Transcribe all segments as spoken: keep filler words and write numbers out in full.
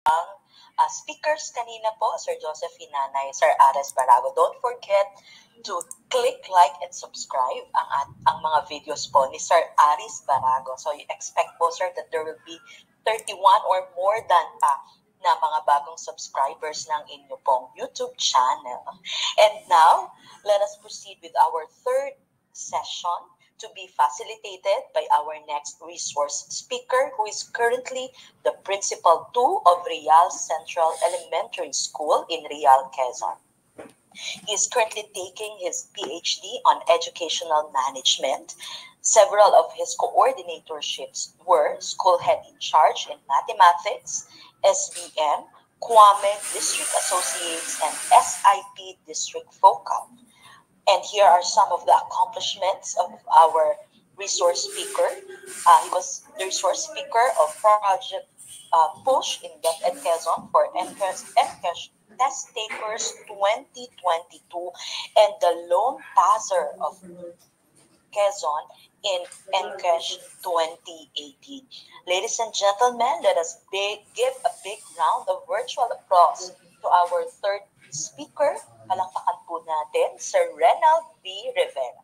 ang uh, speakers kanina po, Sir Joseph Hinanay, Sir Ares Barago. Don't forget to click like and subscribe ang, ang mga videos po ni Sir Aris Barago. So you expect po, sir, that there will be thirty-one or more than pa na mga bagong subscribers ng inyo pong YouTube channel. And now, let us proceed with our third session to be facilitated by our next resource speaker, who is currently the Principal two of Real Central Elementary School in Real, Quezon. He is currently taking his P H D on Educational Management. Several of his coordinatorships were School Head in Charge in Mathematics, S B M, Kwame District Associates, and S I P District Focal. And here are some of the accomplishments of our resource speaker. Uh, he was the resource speaker of Project uh, Push in DepEd Quezon for NCAS Test Takers twenty twenty-two and the Lone Passer of Quezon in NCAS twenty eighteen. Ladies and gentlemen, let us big, give a big round of virtual applause to our third speaker. Palakpakan po natin, Sir Renald B. Rivera.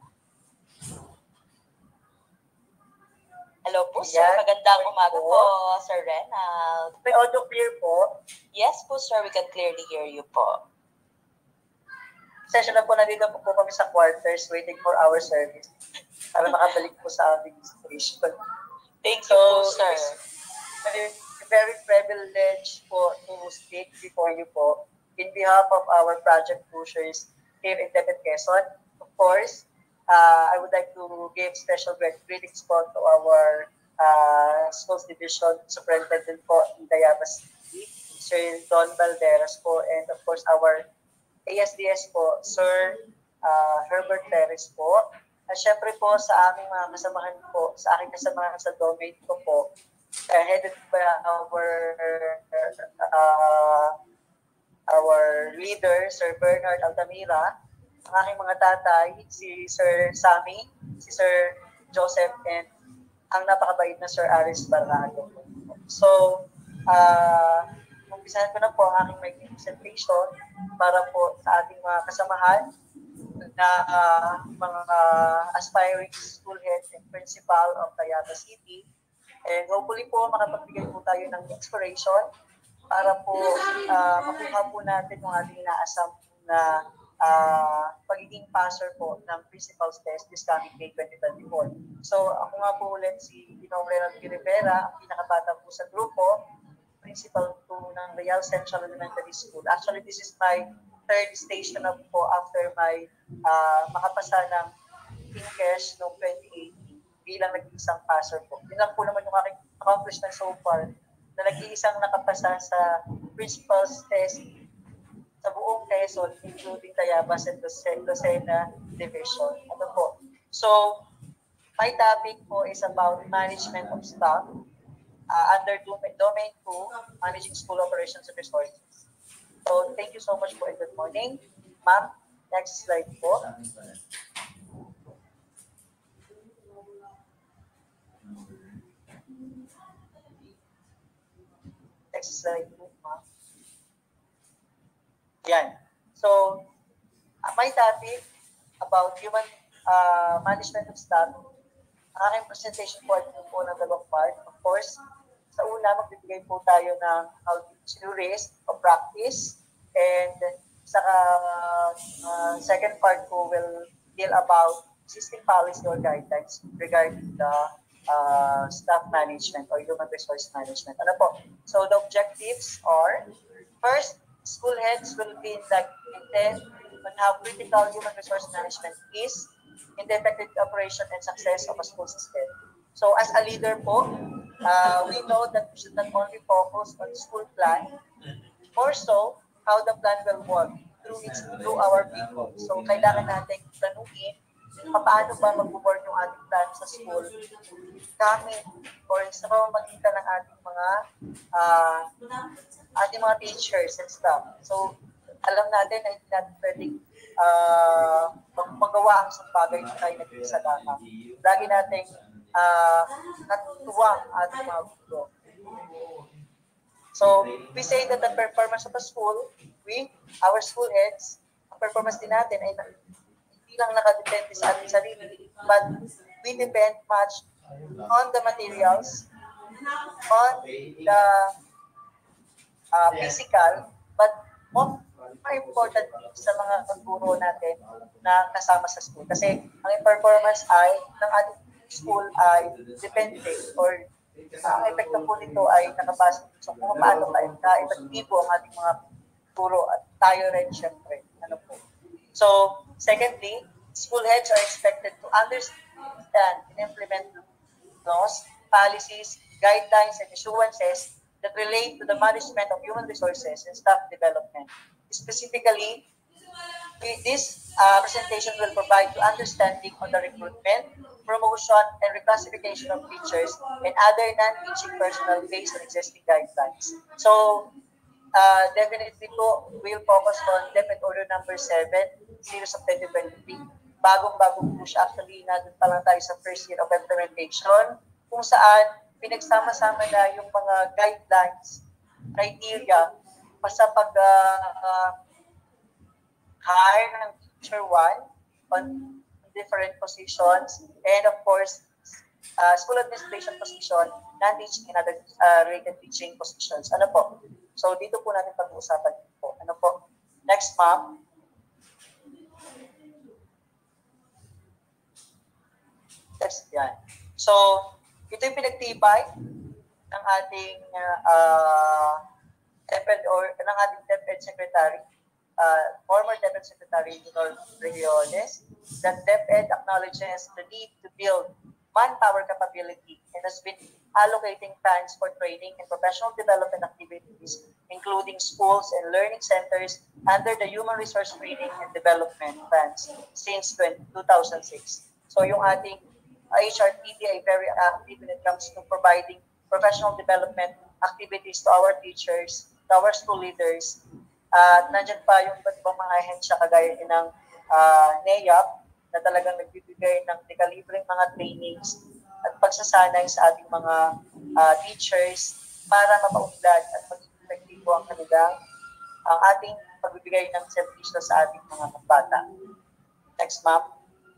Hello po, sir. Yan. Magandang umaga po, Sir Renald. May audio clear po? Yes po, sir. We can clearly hear you po. Session na po, nandito po, po kami sa quarters waiting for our service para makabalik po sa aming station. Thank you po, sir. It's very privileged po to speak before you po in behalf of our project pushers here in DepEd Quezon. Of course, uh, I would like to give special greetings po to our uh, schools division superintendent po in Tayabas City, Sir Don Valderas po, and of course our A S D S po, Sir uh, Herbert Perez po. At syempre po sa aming mga kasamahan po, sa aking kasamahan sa domain ko po, uh, headed by our uh, our leader, Sir Bernard Altamira, ang aking mga tatay, si Sir Sammy, si Sir Joseph, and ang napakabait na Sir Aris Barrago. So, uh, umpisahan ko na po ang aking making presentation para po sa ating mga kasamahan na uh, mga uh, aspiring school heads and principal of Tayabas City. And hopefully po makapagbigay po tayo ng inspiration para po uh, makuha po natin yung ating inaasam na uh, pagiging passer po ng principal's test this coming May twenty twenty-four. So ako nga po ulit si Ginong Renald Rivera, ang pinakabata po sa grupo, Principal two ng Real Central Elementary School. Actually, this is my third station up po after my uh, makapasa ng English noong twenty eighteen bilang nag-iisang passer po. Yun lang po naman yung aking accomplishment so far na nag-iisang nakapasa sa principal's test sa buong Quezon, including Tayabas and Lucena Division. Ano po? So, my topic po is about management of staff uh, under Domain two, Managing School Operations and Resources. So, thank you so much po and good morning. Ma'am, next slide po. Next slide po, ma'am. Yan. So, uh, my topic about human uh, management of staff, ang aking presentation po ay po ng dalawang part. Of course, sa una, magbibigay po tayo ng how to series of practice, and sa uh, second part po will deal about existing policy or guidelines regarding the uh, staff management or human resource management. Ano po? So the objectives are, first, school heads will be like intent on how critical human resource management is in the effective operation and success of a school system. So as a leader po, uh, we know that we should not only focus on school plan, more so how the plan will work through its through our people. So kailangan natin tanungin paano ba mag-work yung ating plan sa school gamit or sa pamamagitan ng ating mga uh, ating mga teachers and staff. So alam natin na hindi natin pwedeng uh, magawa ang isang bagay na tayo nag-iisa lamang. Lagi natin uh, natutuwa ang ating mga gusto. So, we say that the performance of a school, we, our school heads, ang performance din natin ay hindi lang nakadepende sa ating sarili, but we depend much on the materials, on the uh, physical, but more, more important sa mga guro natin na kasama sa school. Kasi ang performance ay ng ating school ay depende or uh, ang epekto po nito ay nakapasok sa kung paano ka-epektibo ang ating mga guro at tayo rin syempre. Ano po. So, secondly, school heads are expected to understand and implement laws, policies, guidelines, and issuances that relate to the management of human resources and staff development. Specifically, this uh, presentation will provide you understanding on the recruitment, promotion, and reclassification of teachers and other non-teaching personnel based on existing guidelines. So, uh, definitely po, we'll focus on DepEd Order number seven, series of twenty twenty-three. Bagong-bagong po siya. Actually, nandun pa lang tayo sa first year of implementation, kung saan pinagsama-sama na yung mga guidelines, criteria, pa sa pag uh, uh, hire ng teacher one on different positions, and of course, uh, school administration position, non-teaching and other uh, related teaching positions. Ano po? So, dito po natin pag-uusapan po. Ano po? Next, ma'am. Next, yan. So, ito yung pinagtibay ng ating uh, DepEd or ng ating DepEd Secretary, uh, former DepEd Secretary Junor Briones, that DepEd acknowledges the need to build manpower capability and has been allocating funds for training and professional development activities, including schools and learning centers under the Human Resource Training and Development Funds since two thousand six. So yung ating H R T D ay very active when it comes to providing professional development activities to our teachers, to our school leaders. At uh, nandyan pa yung iba't ibang mga ahensya kagaya ng uh, N A Y A P na talagang nagbibigay ng dekalibreng mga trainings at pagsasanay sa ating mga uh, teachers para mapaunlad at maging epektibo ang kanilang ang ating pagbibigay ng servisyo sa ating mga bata. Next, ma'am.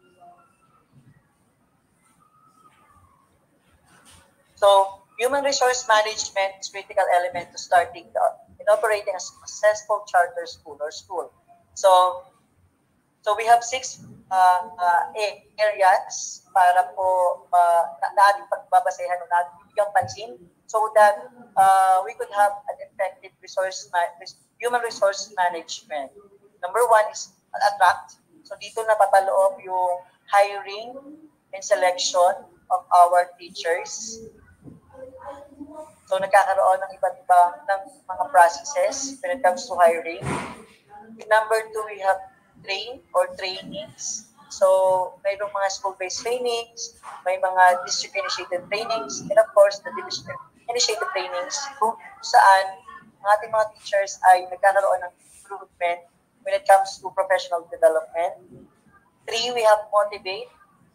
So, human resource management is a critical element to starting the, in operating a successful charter school or school. So, so we have six uh, uh, areas para po uh, na, na ating pagbabasehan o na ating bigyan pansin so that uh, we could have an effective resource ma- human resource management. Number one is attract. So, dito na papaloob yung hiring and selection of our teachers. So, nagkakaroon ng iba't ibang ng mga processes when it comes to hiring. Number two, we have train or trainings. So, mayroong mga school-based trainings, may mga district-initiated trainings, and of course, the division-initiated trainings kung saan ang ating mga teachers ay nagkakaroon ng improvement when it comes to professional development. Three, we have motivate.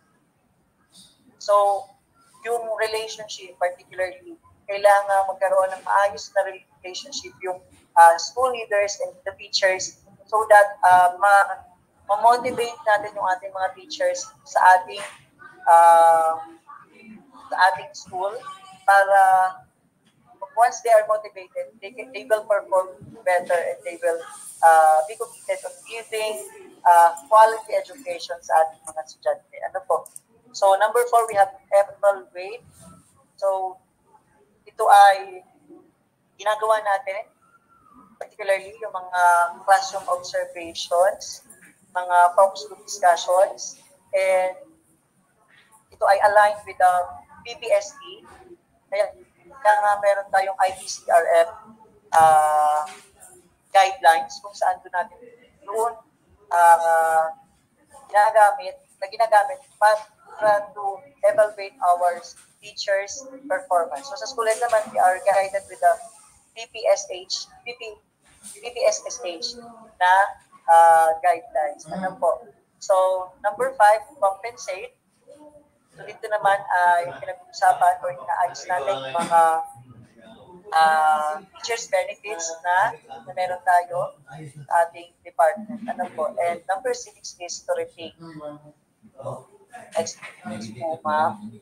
So, yung relationship, particularly, kailangan magkaroon ng maayos na relationship yung uh, school leaders and the teachers so that uh, ma- ma-motivate natin yung ating mga teachers sa ating uh, sa ating school para once they are motivated, they, can, they will perform better and they will uh, be committed on giving uh, quality education sa ating mga estudyante. Ano po? So, number four, we have evaluate. So, ito ay ginagawa natin, particularly yung mga classroom observations, mga focus group discussions, and ito ay aligned with the P P S T. Kaya, kaya nga meron tayong I P C R F uh, guidelines kung saan doon natin doon uh, ginagamit, na ginagamit para to evaluate our teachers' performance. So sa school naman, we are guided with the P P S H, P P, P P S S H na uh, guidelines. Ano po? So, number five, compensate. So dito naman ay uh, pinag-usapan o inaayos natin yung mga uh, teachers benefits na, na meron tayo sa ating department. Ano po? And number six is to retain. Next, next po, ma'am.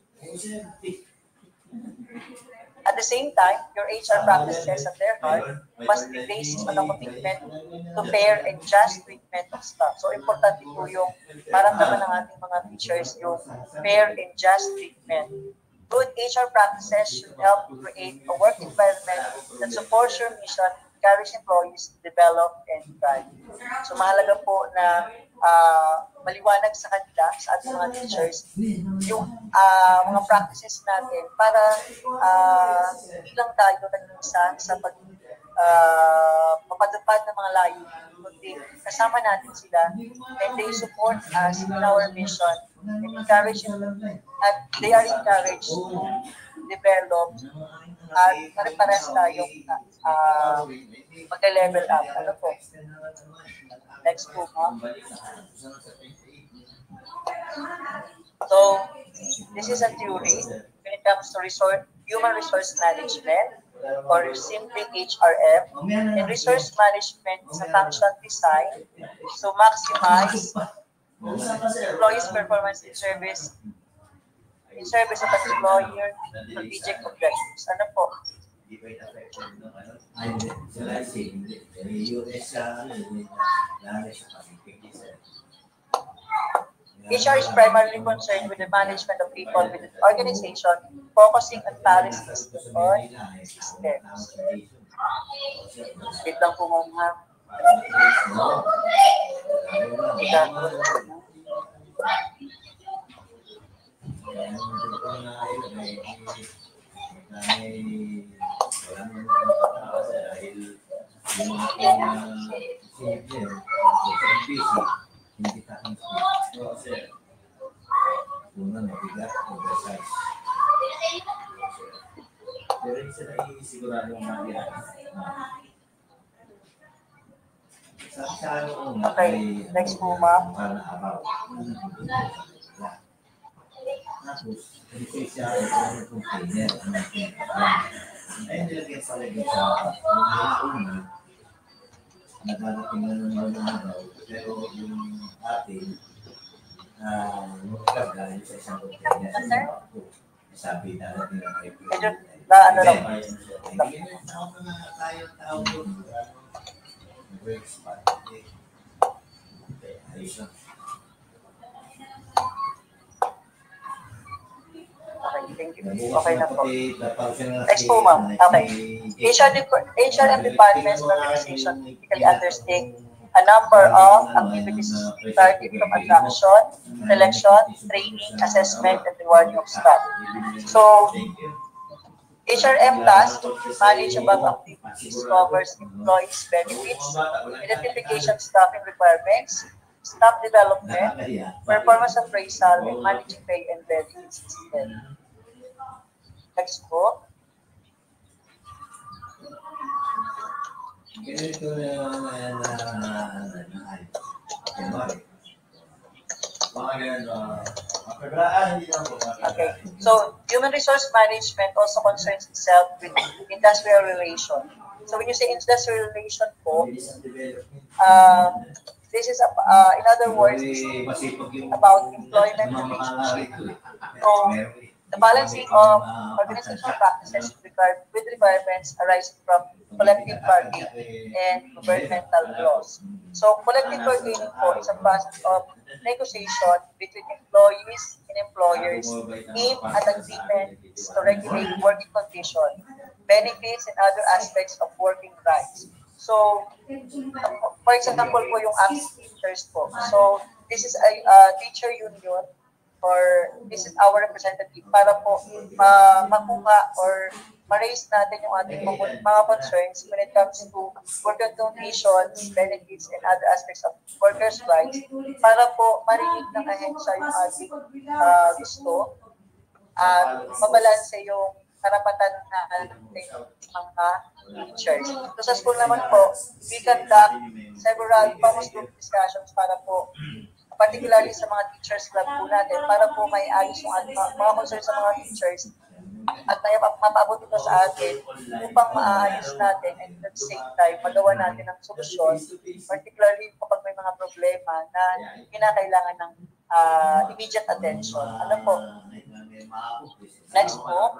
At the same time, your H R practices at their heart must be based on a commitment to fair and just treatment of staff. So, importante po yung maramdaman ng ating mga teachers yung fair and just treatment. Good H R practices should help create a work environment that supports your mission, encourage employees to develop and thrive. So, mahalaga po na uh, maliwanag sa kanila, sa ating mga teachers, yung uh, mga practices natin para uh, bilang tayo nag-isa sa pag uh, mapadupad ng mga layunin, kundi kasama natin sila and they support us in our mission and encourage at they are encouraged to develop at pare-pares tayong uh, mag-level up. Ano po? Next po, ma'am. So, this is a theory when it comes to resource, human resource management or simply H R M. And resource management is a function designed to maximize employees' performance in service in service of an employer strategic objectives. Ano po? H R is primarily concerned with the management of people within the organization, focusing on policies on systems. Wait lang po muna. Okay, next po, ma'am. Tapos, kasi siya ay container ang nagpintahan. Ay, nilagyan sa lagay sa una, nadadating na naman na araw, pero yung ating magkagay sa isang container, sabi na natin ang kayo. Na ano lang? Hindi na tayo tao doon. Break spot. Okay, ayos lang. Okay, thank you. Okay na po. Next po, ma'am. Okay. H R, H R and departments and organization typically undertake a number of activities starting from attraction, selection, training, assessment, and rewarding of staff. So, H R M task to manage above activities covers employees' benefits, identification staffing requirements, staff development, performance appraisal, and managing pay and benefits system. Next po. Okay. So, human resource management also concerns itself with industrial relation. So, when you say industrial relation po, um, this is, a, uh, in other words, this is about employment relationship. So, the balancing of organizational practices with requirements arising from collective bargaining and governmental laws. So, collective bargaining po is a process of negotiation between employees and employers aimed at agreements to regulate working conditions, benefits, and other aspects of working rights. So, for example po yung active teachers po. So, this is a uh, teacher union or this is our representative para po ma makuha or ma-raise natin yung ating mga concerns when it comes to worker conditions, benefits, and other aspects of workers' rights para po marinig ng ahensya yung ating uh, gusto at mabalanse yung karapatan na mga teachers. So sa school naman po, we conduct several focus group discussions para po particularly sa mga teachers club po natin, para po may ayos yung mga, mga concerns sa mga teachers at may mapaabot ito sa atin upang maayos natin and at the same time magawa natin ang solusyon, particularly kapag may mga problema na kinakailangan ng uh, immediate attention. Ano po? Next po.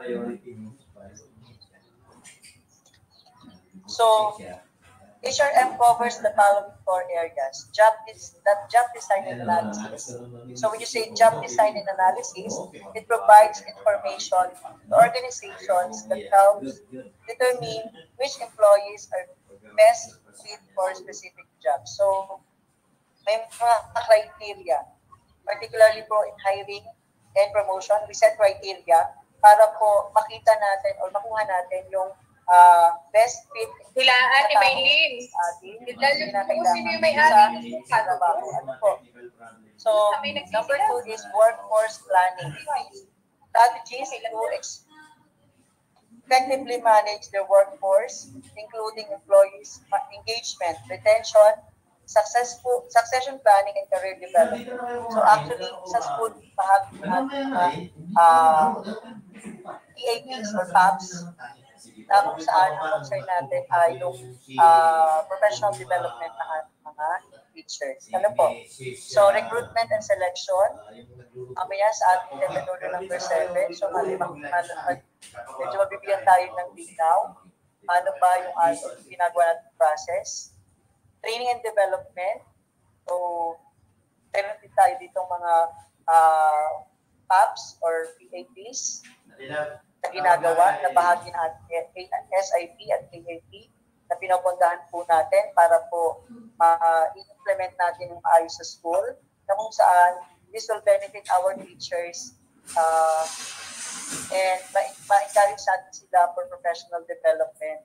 So, H R M covers the following four areas. Job is that job design and analysis. So when you say job design and analysis, it provides information to organizations that helps determine which employees are best fit for specific jobs. So may mga criteria, particularly po in hiring and promotion, we set criteria para po makita natin or makuha natin yung uh, best fit. Hilaan ni Maylin. Lalo po sino yung may-ari ng trabaho. Ano po? So, number two is workforce planning. Strategies to effectively manage the workforce, including employees' engagement, retention, successful succession planning, and career development. So actually, sa school, bahagi natin uh, P A Ps or P A Ps, na kung saan ang concern natin ay yung uh, professional development ng mga teachers. Ano po? So, recruitment and selection. Mamaya sa ating Methodology number seven. So, medyo mabibigyan tayo ng linaw. Ano ba yung ating ginagawa natin process? Training and development. So, meron din tayo ditong mga uh, P A Ps or P A Ps na ginagawa na bahagi ng S I P at K A P na pinapundahan po natin para po ma-implement natin yung ayos sa school na kung saan this will benefit our teachers uh, and ma-encourage natin sila for professional development,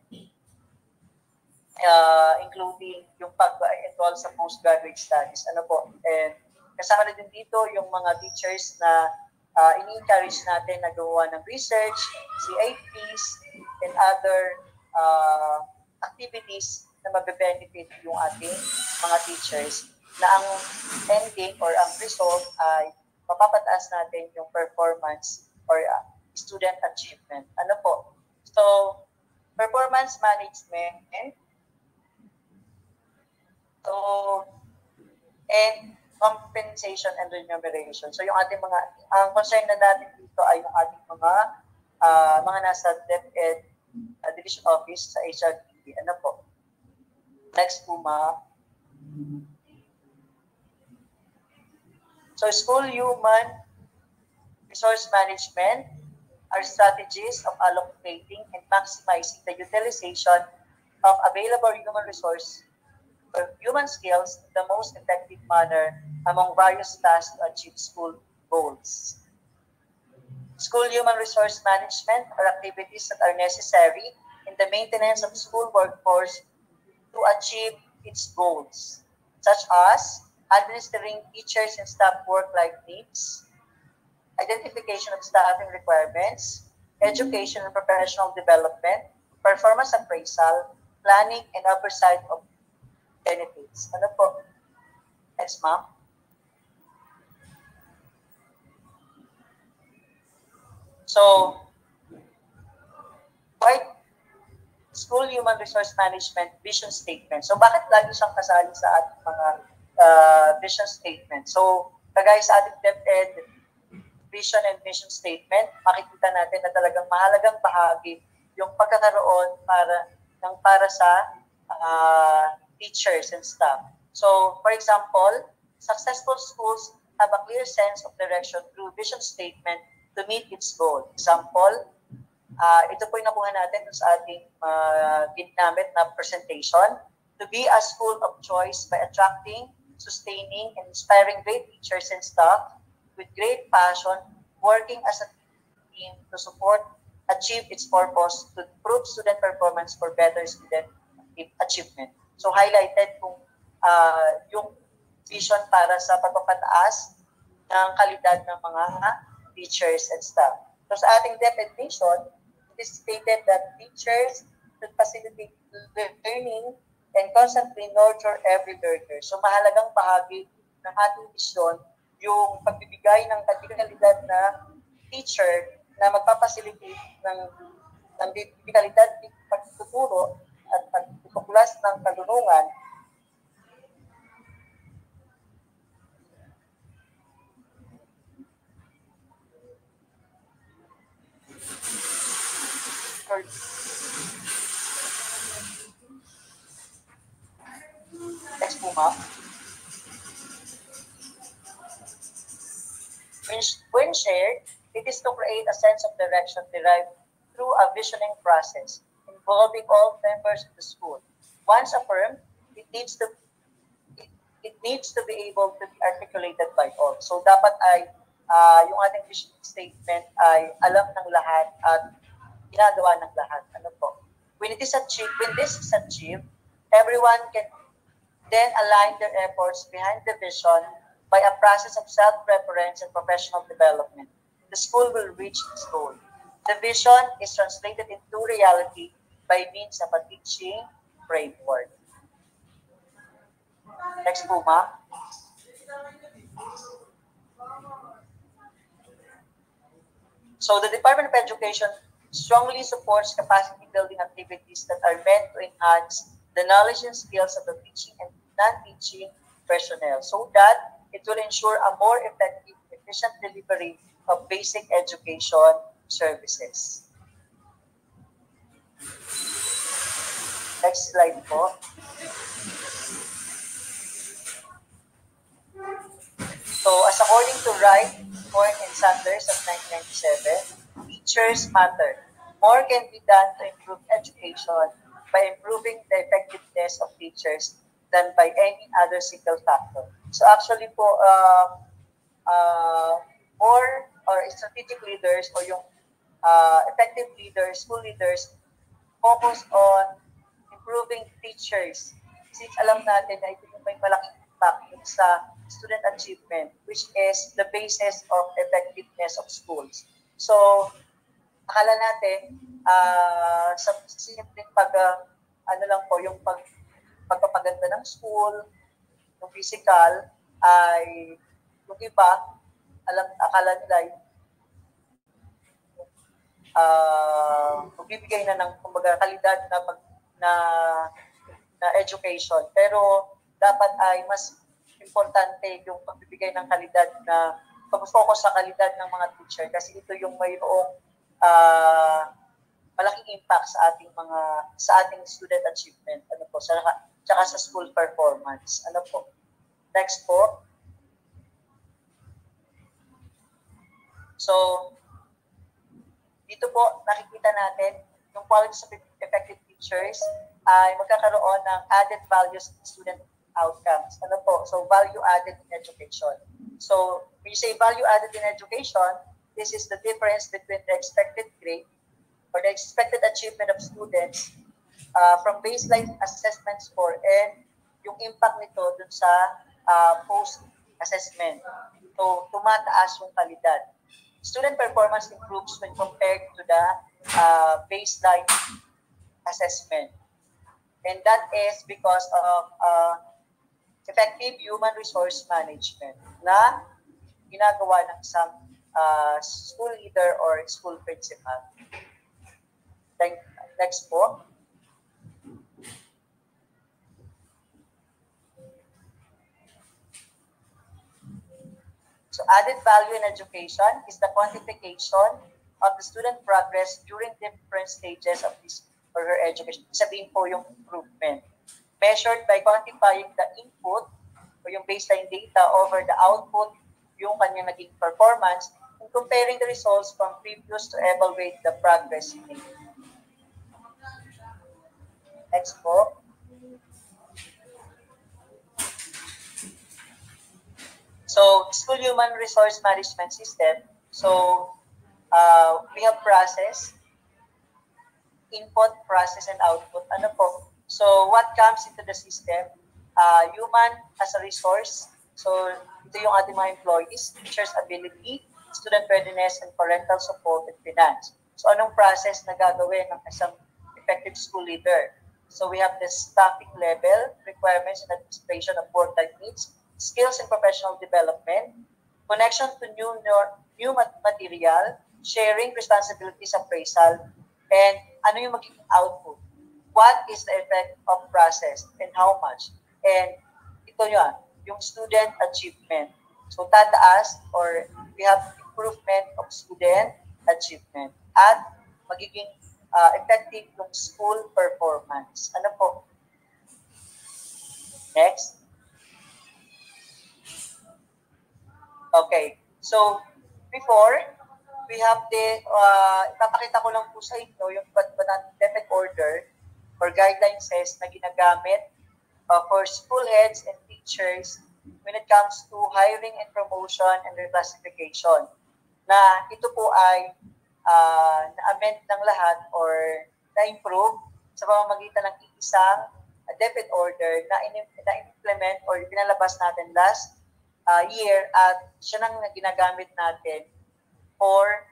uh, including yung pag-enroll sa postgraduate studies. Ano po? And kasama na din dito yung mga teachers na Uh, ini-encourage natin na gawa ng research, C I Ps, and other uh, activities na mabe-benefit yung ating mga teachers na ang ending or ang result ay mapapataas natin yung performance or uh, student achievement. Ano po? So, performance management. So, and compensation and remuneration. So yung ating mga, ang concern na natin dito ay yung ating mga uh, mga nasa DepEd uh, Division Office sa H R T. Ano po? Next po, ma. So school human resource management are strategies of allocating and maximizing the utilization of available human resource or human skills in the most effective manner among various tasks to achieve school goals. School human resource management are activities that are necessary in the maintenance of school workforce to achieve its goals, such as administering teachers and staff work-life needs, identification of staffing requirements, education and professional development, performance appraisal, planning and oversight of benefits. Ano po? Next, ma'am. So, right, school human resource management vision statement. So, bakit lagi siyang kasali sa ating mga uh, vision statement? So, kagaya sa ating DepEd vision and mission statement, makikita natin na talagang mahalagang bahagi yung pagkakaroon para ng para sa uh, teachers and staff. So, for example, successful schools have a clear sense of direction through vision statement to meet its goal. Example, uh, ito po yung nakuha natin sa ating uh, ginamit na presentation, to be a school of choice by attracting, sustaining, and inspiring great teachers and staff with great passion, working as a team to support, achieve its purpose to improve student performance for better student achievement. So highlighted kung uh, yung vision para sa pagpapataas ng kalidad ng mga teachers and staff. So sa ating DepEd mission, it is stated that teachers should facilitate learning and constantly nurture every learner. So mahalagang bahagi ng ating mission yung pagbibigay ng kalidad na teacher na magpapacilitate ng, ng kalidad ng pagtuturo at pagtutuklas ng kalunungan Next po, ma'am. When, when shared, it is to create a sense of direction derived through a visioning process involving all members of the school. Once affirmed, it needs to it, it needs to be able to be articulated by all. So dapat ay uh, yung ating vision statement ay alam ng lahat at ginagawa ng lahat. Ano po? When it is achieved, when this is achieved, everyone can then align their efforts behind the vision by a process of self-reference and professional development. The school will reach its goal. The vision is translated into reality by means of a teaching framework. Next po, ma'am. So the Department of Education strongly supports capacity building activities that are meant to enhance the knowledge and skills of the teaching and non-teaching personnel so that it will ensure a more effective, efficient delivery of basic education services. Next slide po. So, as according to Wright, Horn, and Sanders of nineteen ninety-seven, teachers matter. More can be done to improve education by improving the effectiveness of teachers than by any other single factor. So actually po, uh, uh, more or strategic leaders or yung uh, effective leaders, school leaders, focus on improving teachers. Since alam natin na ito yung may malaking impact sa student achievement, which is the basis of effectiveness of schools. So, akala natin, uh, sa simpleng pag, uh, ano lang po, yung pag, pagpapaganda ng school, yung physical, ay yung iba, alam, akala nila, uh, magbibigay na ng kumbaga kalidad na, pag, na, na education. Pero dapat ay mas importante yung pagbibigay ng kalidad na pag-focus sa kalidad ng mga teacher kasi ito yung mayroong uh, malaking impact sa ating mga sa ating student achievement, ano po, sa tsaka sa school performance. Ano po? Next po. So, dito po nakikita natin yung qualities of effective teachers ay magkakaroon ng added values in student outcomes. Ano po? So, value added in education. So, when you say value added in education, this is the difference between the expected grade or the expected achievement of students uh, from baseline assessment score and yung impact nito dun sa uh, post-assessment. So, tumataas yung kalidad. Student performance improves when compared to the uh, baseline assessment. And that is because of uh, effective human resource management na ginagawa ng isang uh, school leader or school principal. Next po. So added value in education is the quantification of the student progress during different stages of his or her education. Sabihin po yung improvement. Measured by quantifying the input o yung baseline data over the output, yung kanyang naging performance, and comparing the results from previous to evaluate the progress made. Next po. So, school human resource management system. So, uh, we have process, input, process, and output. Ano po? So, what comes into the system? Uh, human as a resource. So, ito yung ating mga employees, teachers' ability, student readiness, and parental support and finance. So, anong process na gagawin ng isang effective school leader? So, we have the staffing level, requirements and administration of work-life needs, skills and professional development, connection to new new material, sharing responsibilities appraisal, and ano yung magiging output. What is the effect of process and how much? And ito yun, yung student achievement. So tataas or we have improvement of student achievement at magiging uh, effective yung school performance. Ano po? Next. Okay. So, before, we have the, uh, ipapakita ko lang po sa inyo yung DepEd order or guidelines says na ginagamit uh, for school heads and teachers when it comes to hiring and promotion and reclassification. Na ito po ay uh, na-amend ng lahat or na-improve sa pamamagitan ng isang uh, DepEd order na in-implement or pinalabas natin last uh, year at siya nang ginagamit natin for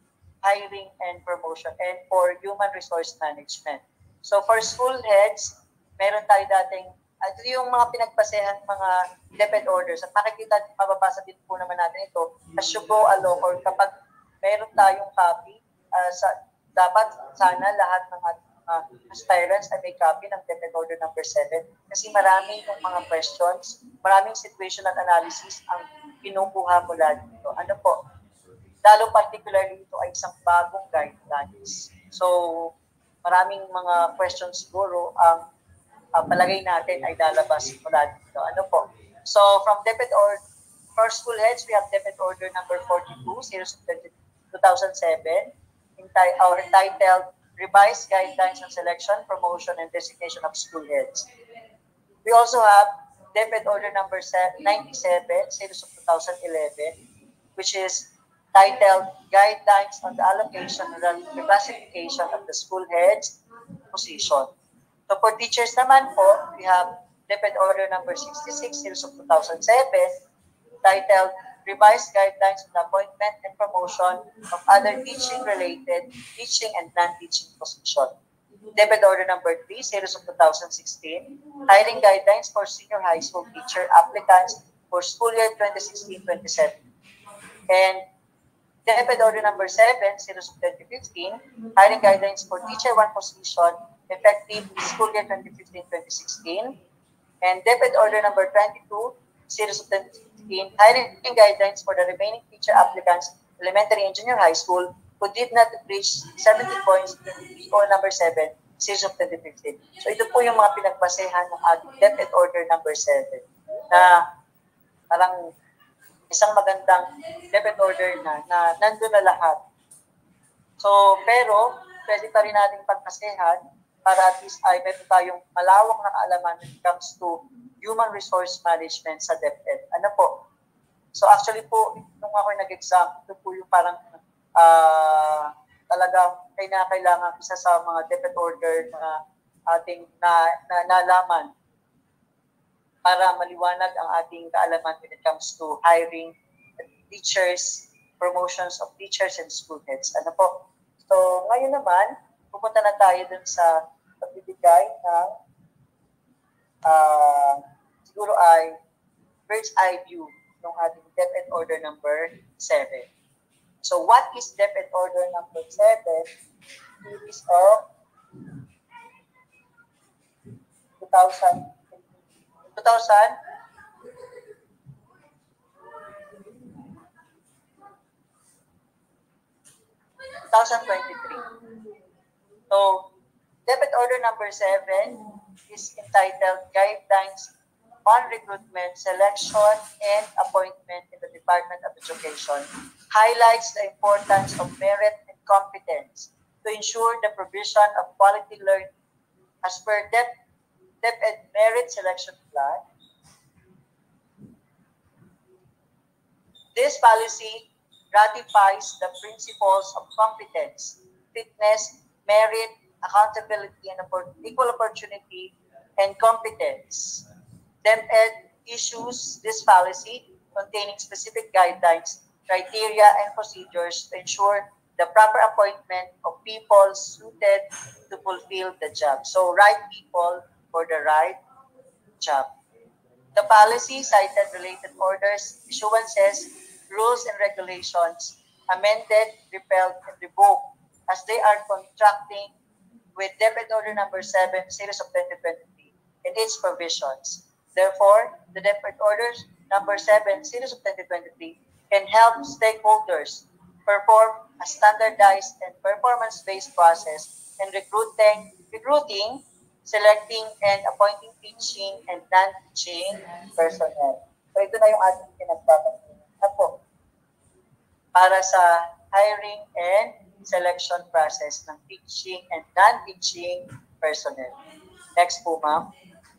hiring and promotion and for human resource management. So for school heads, meron tayo dating, at uh, yung mga pinagpasehan mga DepEd orders, at makikita, mababasa din po naman natin ito, as you go along or kapag meron tayong copy, uh, sa, dapat sana lahat ng uh, aspirants ay may copy ng DepEd order number seven kasi marami yung mga questions, maraming situational analysis ang pinukuha mula dito. Ano po? Lalo particularly ito ay isang bagong guidelines. So, maraming mga questions siguro ang uh, palagay natin ay lalabas mula dito. Ano po? So, from DepEd order, for school heads, we have DepEd order number forty-two, series of two thousand seven, enti- or entitled Revised Guidelines on Selection, Promotion, and Designation of School Heads. We also have DepEd order number ninety-seven, series of two thousand eleven, which is titled Guidelines on the Allocation and Reclassification of the School Heads Position. So for teachers naman po, we have DepEd order number sixty-six, series of two thousand seven, titled Revised Guidelines on the Appointment and Promotion of Other Teaching-Related, Teaching and Non-Teaching Position. DepEd order number three, series of two thousand sixteen, Hiring Guidelines for Senior High School Teacher Applicants for School Year twenty sixteen twenty seventeen. And DepEd order number seven, series of twenty fifteen, Hiring Guidelines for Teacher one Position, effective school year twenty fifteen twenty sixteen. And DepEd order number twenty-two, series of twenty fifteen, Hiring Guidelines for the remaining teacher applicants, elementary and junior high school, who did not reach seventy points in P O number seven, series of twenty fifteen. So ito po yung mga pinagbasehan ng ating DepEd order number seven na parang isang magandang DepEd order na, na nandun na lahat. So, pero, pwede pa rin natin pagpasehan para at least ay meron tayong malawak na kaalaman when it comes to human resource management sa DepEd. Ano po? So, actually po, nung ako nag-exam, ito po yung parang uh, talagang kailangan isa sa mga DepEd order na ating na, na, nalaman para maliwanag ang ating kaalaman when it comes to hiring teachers, promotions of teachers and school heads. Ano po? So, ngayon naman, pupunta na tayo dun sa pagbibigay ng uh, siguro ay bird's eye view ng ating DepEd order number seven. So, what is DepEd order number seven? Series of two thousand two thousand twenty twenty-three. So, DepEd order number seven is entitled Guidelines on Recruitment, Selection, and Appointment in the Department of Education. Highlights the importance of merit and competence to ensure the provision of quality learning as per Dep DepEd Merit Selection Plan. This policy ratifies the principles of competence, fitness, merit, accountability, and equal opportunity and competence. DepEd issues this policy containing specific guidelines, criteria, and procedures to ensure the proper appointment of people suited to fulfill the job. So, right people for the right job. The policy cited related orders, issuances, rules, and regulations amended, repealed, and revoked as they are contracting with Decree Order Number seven, Series of twenty twenty-three, and its provisions. Therefore, the Decree Order Number seven, Series of twenty twenty-three can help stakeholders perform a standardized and performance-based process in recruiting, recruiting, selecting, and appointing teaching and non-teaching personnel. So ito na yung ating pinagpapagulan. Ako, para sa hiring and selection process ng teaching and non-teaching personnel. Next po, ma'am.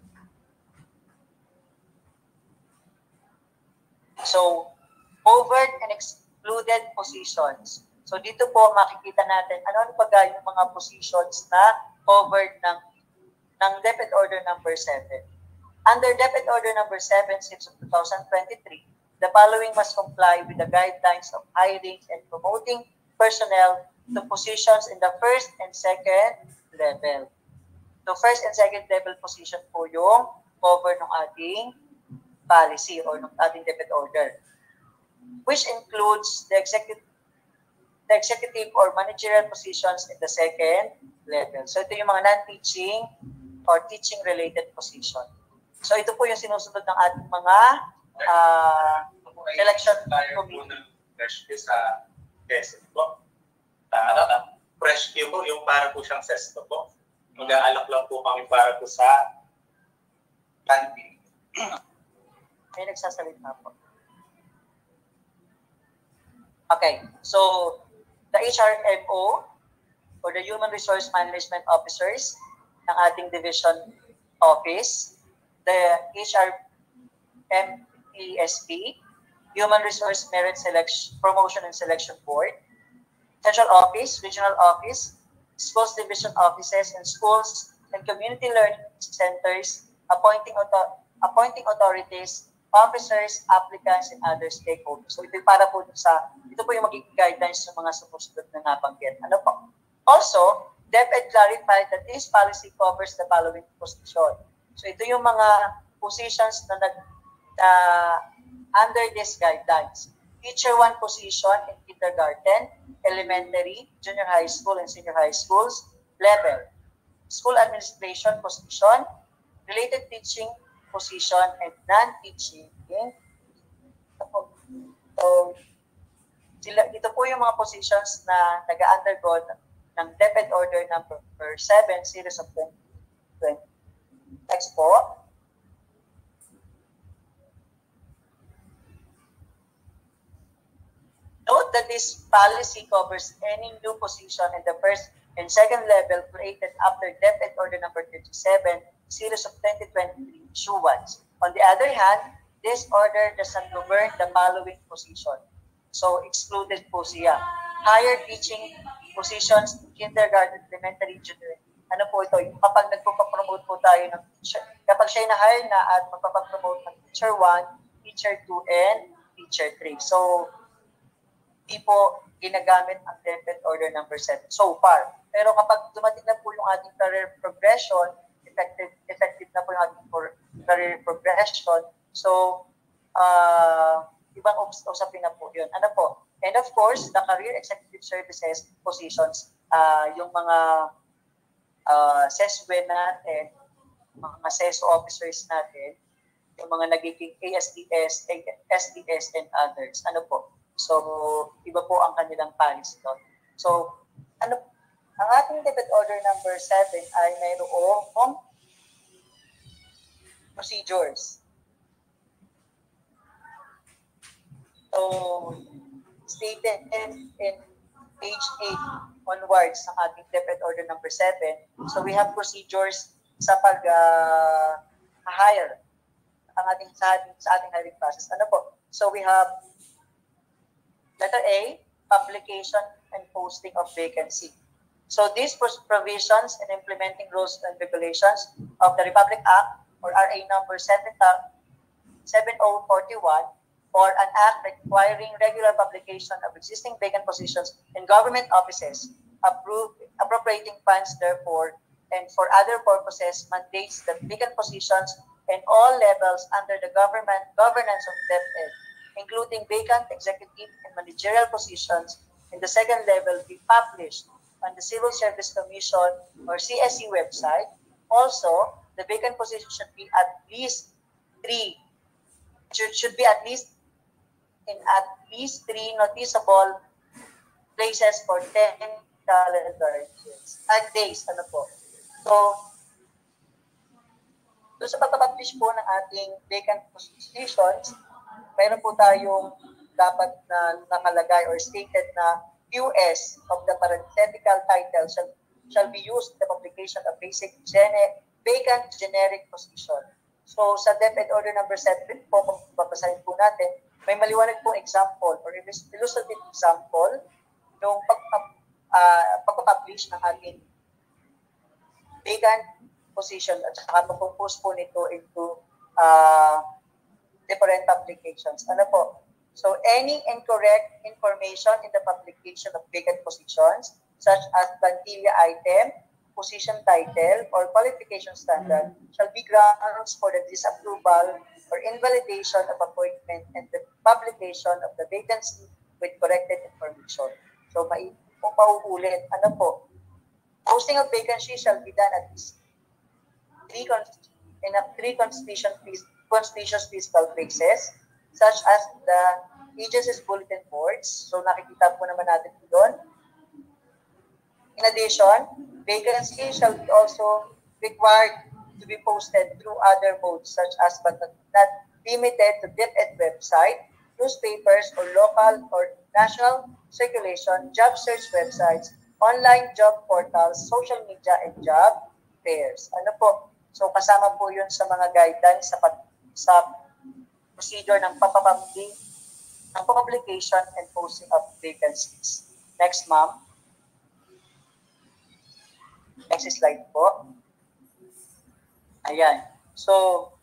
So, overt and excluded positions. So, dito po makikita natin ano ano pa yung mga positions na covered ng ng Decree Order Number seven. Under Decree Order Number seven since twenty twenty-three, the following must comply with the guidelines of hiring and promoting personnel to positions in the first and second level. So first and second level position po yung cover ng ating policy or ng ating Decree Order, which includes the executive the executive or managerial positions in the second level. So ito yung mga non-teaching or teaching-related position. So ito po yung sinusunod ng ating mga uh, selection committee. Fresh Q sa sesto po. Uh, fresh Q po, yung para po siyang sesto po. Mag-aalok lang po kami para po sa canteen. May nagsasalita po. Okay, so the H R M O or the Human Resource Management Officers ng ating division office, the H R M E S P, Human Resource Merit Selection, Promotion and Selection Board, Central Office, Regional Office, Schools Division Offices, and Schools and Community Learning Centers, appointing auto appointing authorities, officers, applicants, and other stakeholders. So ito para po sa, ito po yung magiging guidelines sa mga sumusunod na nabanggit. Ano po? Also, DepEd clarified that this policy covers the following position. So ito yung mga positions na nag, uh, under these guidelines. Teacher one position in kindergarten, elementary, junior high school, and senior high schools level. School administration position, related teaching position, and non-teaching. So, sila, ito po yung mga positions na nag-undergo ng Decree Order Number seven, Series of twenty twenty. Next po. Note that this policy covers any new position in the first and second level created after Decree Order Number thirty-seven, Series of twenty twenty-three issuance. On the other hand, this order does not govern the following position. So, excluded po siya. Higher teaching positions in kindergarten, elementary, junior. Ano po ito? Yung kapag nagpo-promote po tayo ng teacher, kapag siya na-hire na at magpapapromote ng teacher one, teacher two, and teacher three. So, hindi po ginagamit ang Decree Order Number seven so far. Pero kapag dumating na po yung ating career progression, effective effective na po yung ating career progression, so, uh, ibang usapin na po yun. Ano po? And of course, the career executive services positions, uh, yung mga uh, S E S W natin, mga S E S officers natin, yung mga nagiging A S D S, S D S, and others. Ano po? So, iba po ang kanilang policy doon. So, ano, ang ating Decree Order Number seven ay mayroong procedures. So, stated in, in page eight onwards ng ating Decree Order Number seven. So, we have procedures sa pag-hire uh, ang ating, sa, ating, sa ating hiring process. Ano po? So, we have letter A, publication and posting of vacancy. So, these provisions and implementing rules and regulations of the Republic Act or R A number seven oh four one or an act requiring regular publication of existing vacant positions in government offices, approve, appropriating funds therefore, and for other purposes mandates that vacant positions in all levels under the government governance of DepEd including vacant executive and managerial positions in the second level, be published on the Civil Service Commission or C S C website. Also, the vacant position should be at least three, should, should be at least in at least three noticeable places for ten calendar days. At days, ano po. So, doon sa pagpapublish po ng ating vacant positions, mayroon po tayong dapat na nakalagay or stated na Q S of the parenthetical title shall, shall be used in the publication of basic gene, vacant generic position. So sa DepEd Order number seven po, kung babasahin po natin, may maliwanag po example or illustrative example ng pag, uh, pagpapublish ng ating vacant position at saka pag-compose po nito into uh, different publications. Ano po? So, any incorrect information in the publication of vacant positions, such as plantilla item, position title, or qualification standard, shall be grounds for the disapproval or invalidation of appointment and the publication of the vacancy with corrected information. So, may kung pauulit, ano po? Posting of vacancy shall be done at least three in a three constitution conspicuous physical places, such as the agency's bulletin boards. So nakikita po naman natin doon. In addition, vacancy shall be also required to be posted through other modes, such as but not limited to DepEd website, newspapers or local or national circulation, job search websites, online job portals, social media, and job fairs. Ano po? So kasama po yun sa mga guidelines sa pag sa procedure ng papapublish, ng publication and posting of vacancies. Next, ma'am. Next slide po. Ayan. So,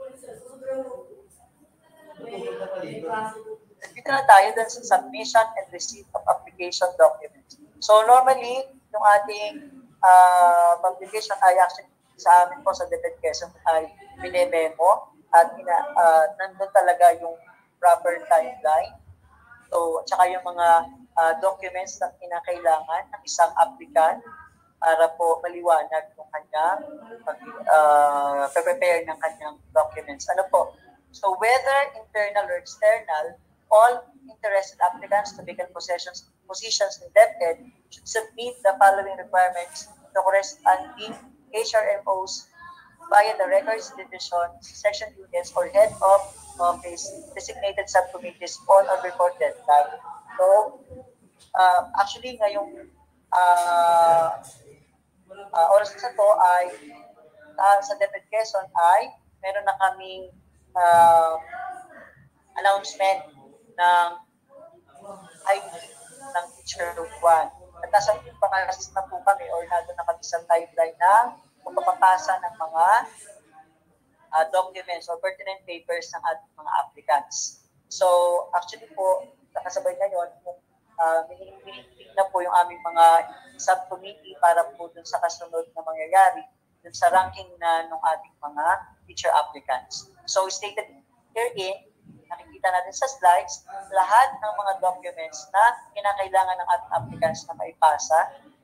dito na tayo dun sa submission and receipt of application documents. So, normally, yung ating uh, publication ay actually sa amin po sa DepEd Quezon ay minememo at ina, uh, nandun talaga yung proper timeline. So, at saka yung mga uh, documents na kinakailangan ng isang applicant para po maliwanag yung kanyang uh, prepare ng kanyang documents. Ano po? So, whether internal or external, all interested applicants to vacant positions, positions in DepEd should submit the following requirements to corresponding H R M Os via the Records Division, Section Units, or Head of Office designated subcommittees on or before deadline. So, uh, actually, ngayong uh, uh, oras na to ay uh, sa DepEd Quezon ay meron na kaming uh, announcement ng I D ng Teacher one. At nasa pangalas na po kami or nado na kami sa timeline ng pagpapasa ng mga uh, documents or pertinent papers ng ating mga applicants. So, actually po, nakasabay ngayon, uh, minipinig na po yung aming mga subcommittee para po dun sa kasunod na mangyayari dun sa ranking na ng ating mga teacher applicants. So, stated herein, nakikita natin sa slides, lahat ng mga documents na kinakailangan ng ating applicants na maipasa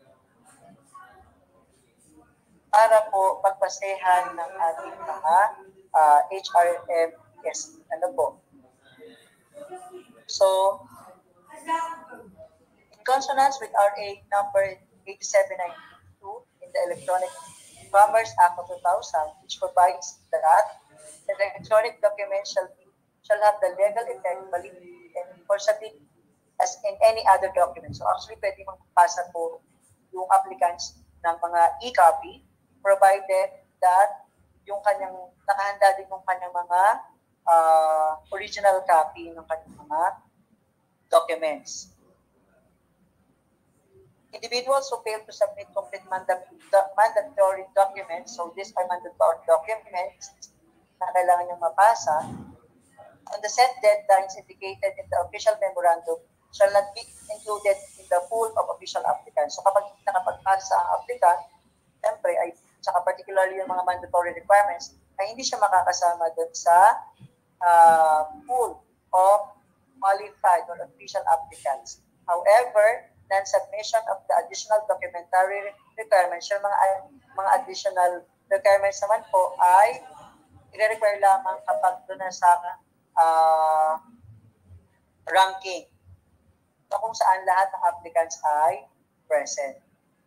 para po pagpasehan ng ating mga uh, H R M S. Ano po? So, in consonance with R A number eighty-seven ninety-two in the Electronic Commerce Act of two thousand, which provides that the electronic document shall be shall have the legal effect, validity, and enforceability as in any other document. So actually, pwede magpasa po yung applicants ng mga e-copy provided that yung kanyang, nakahanda din yung kanyang mga uh, original copy ng kanyang mga documents. Individuals who fail to submit complete mandatory documents, so these are mandatory documents na kailangan niyang mapasa, on the set deadlines indicated in the official memorandum shall not be included in the pool of official applicants. So kapag nakapagpasa ang applicant, siyempre ay saka particularly yung mga mandatory requirements, ay hindi siya makakasama doon sa uh, pool of qualified or official applicants. However, non-submission of the additional documentary requirements, yung mga, mga additional requirements naman po ay i-require lamang kapag doon na sa uh, ranking. So kung saan lahat ng applicants ay present.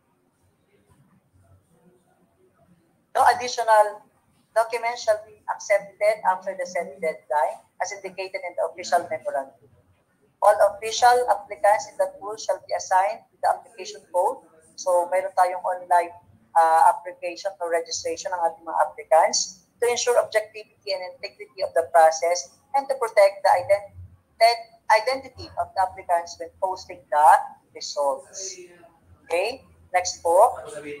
No additional documents shall be accepted after the set deadline as indicated in the official memorandum. All official applicants in the pool shall be assigned to the application code. So mayroon tayong online uh, application or registration ng ating mga applicants to ensure objectivity and integrity of the process and to protect the ident identity of the applicants when posting the results. Okay, next po.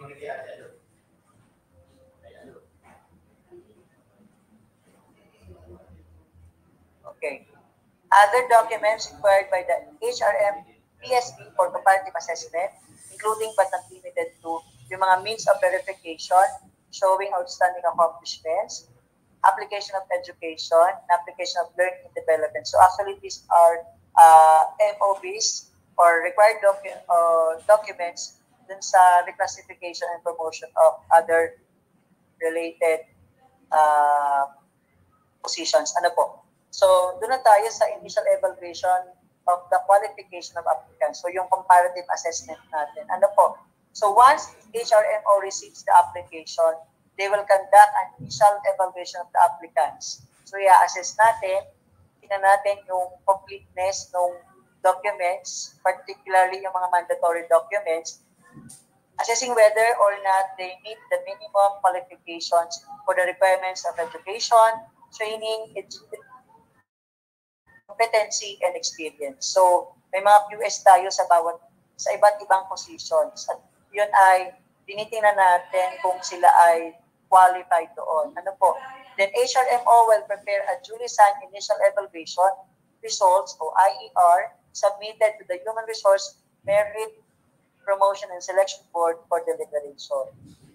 Okay. Other documents required by the H R M P S B for comparative assessment, including but not limited to yung mga means of verification showing outstanding accomplishments, application of education, and application of learning and development. So actually, these are uh, M O Bs or required docu uh, documents dun sa reclassification and promotion of other related uh, positions. Ano po? So, doon na tayo sa initial evaluation of the qualification of applicants. So, yung comparative assessment natin. Ano po? So, once H R M O receives the application, they will conduct an initial evaluation of the applicants. So, i-assess natin, tingnan natin yung completeness ng documents, particularly yung mga mandatory documents, assessing whether or not they meet the minimum qualifications for the requirements of education, training, competency, and experience. So, may mga Q S tayo sa bawat, sa iba't ibang positions. At yun ay, tinitingnan natin kung sila ay qualified doon. Ano po? Then, H R M O will prepare a duly signed initial evaluation results o I E R submitted to the Human Resource Merit Promotion and Selection Board for deliberation.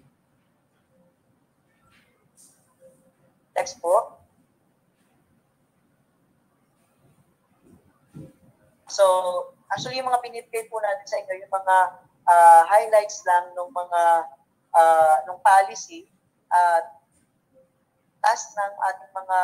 Next po. So, actually, yung mga pinipigay po natin sa inyo, yung mga uh, highlights lang ng mga uh, ng policy at uh, task ng ating mga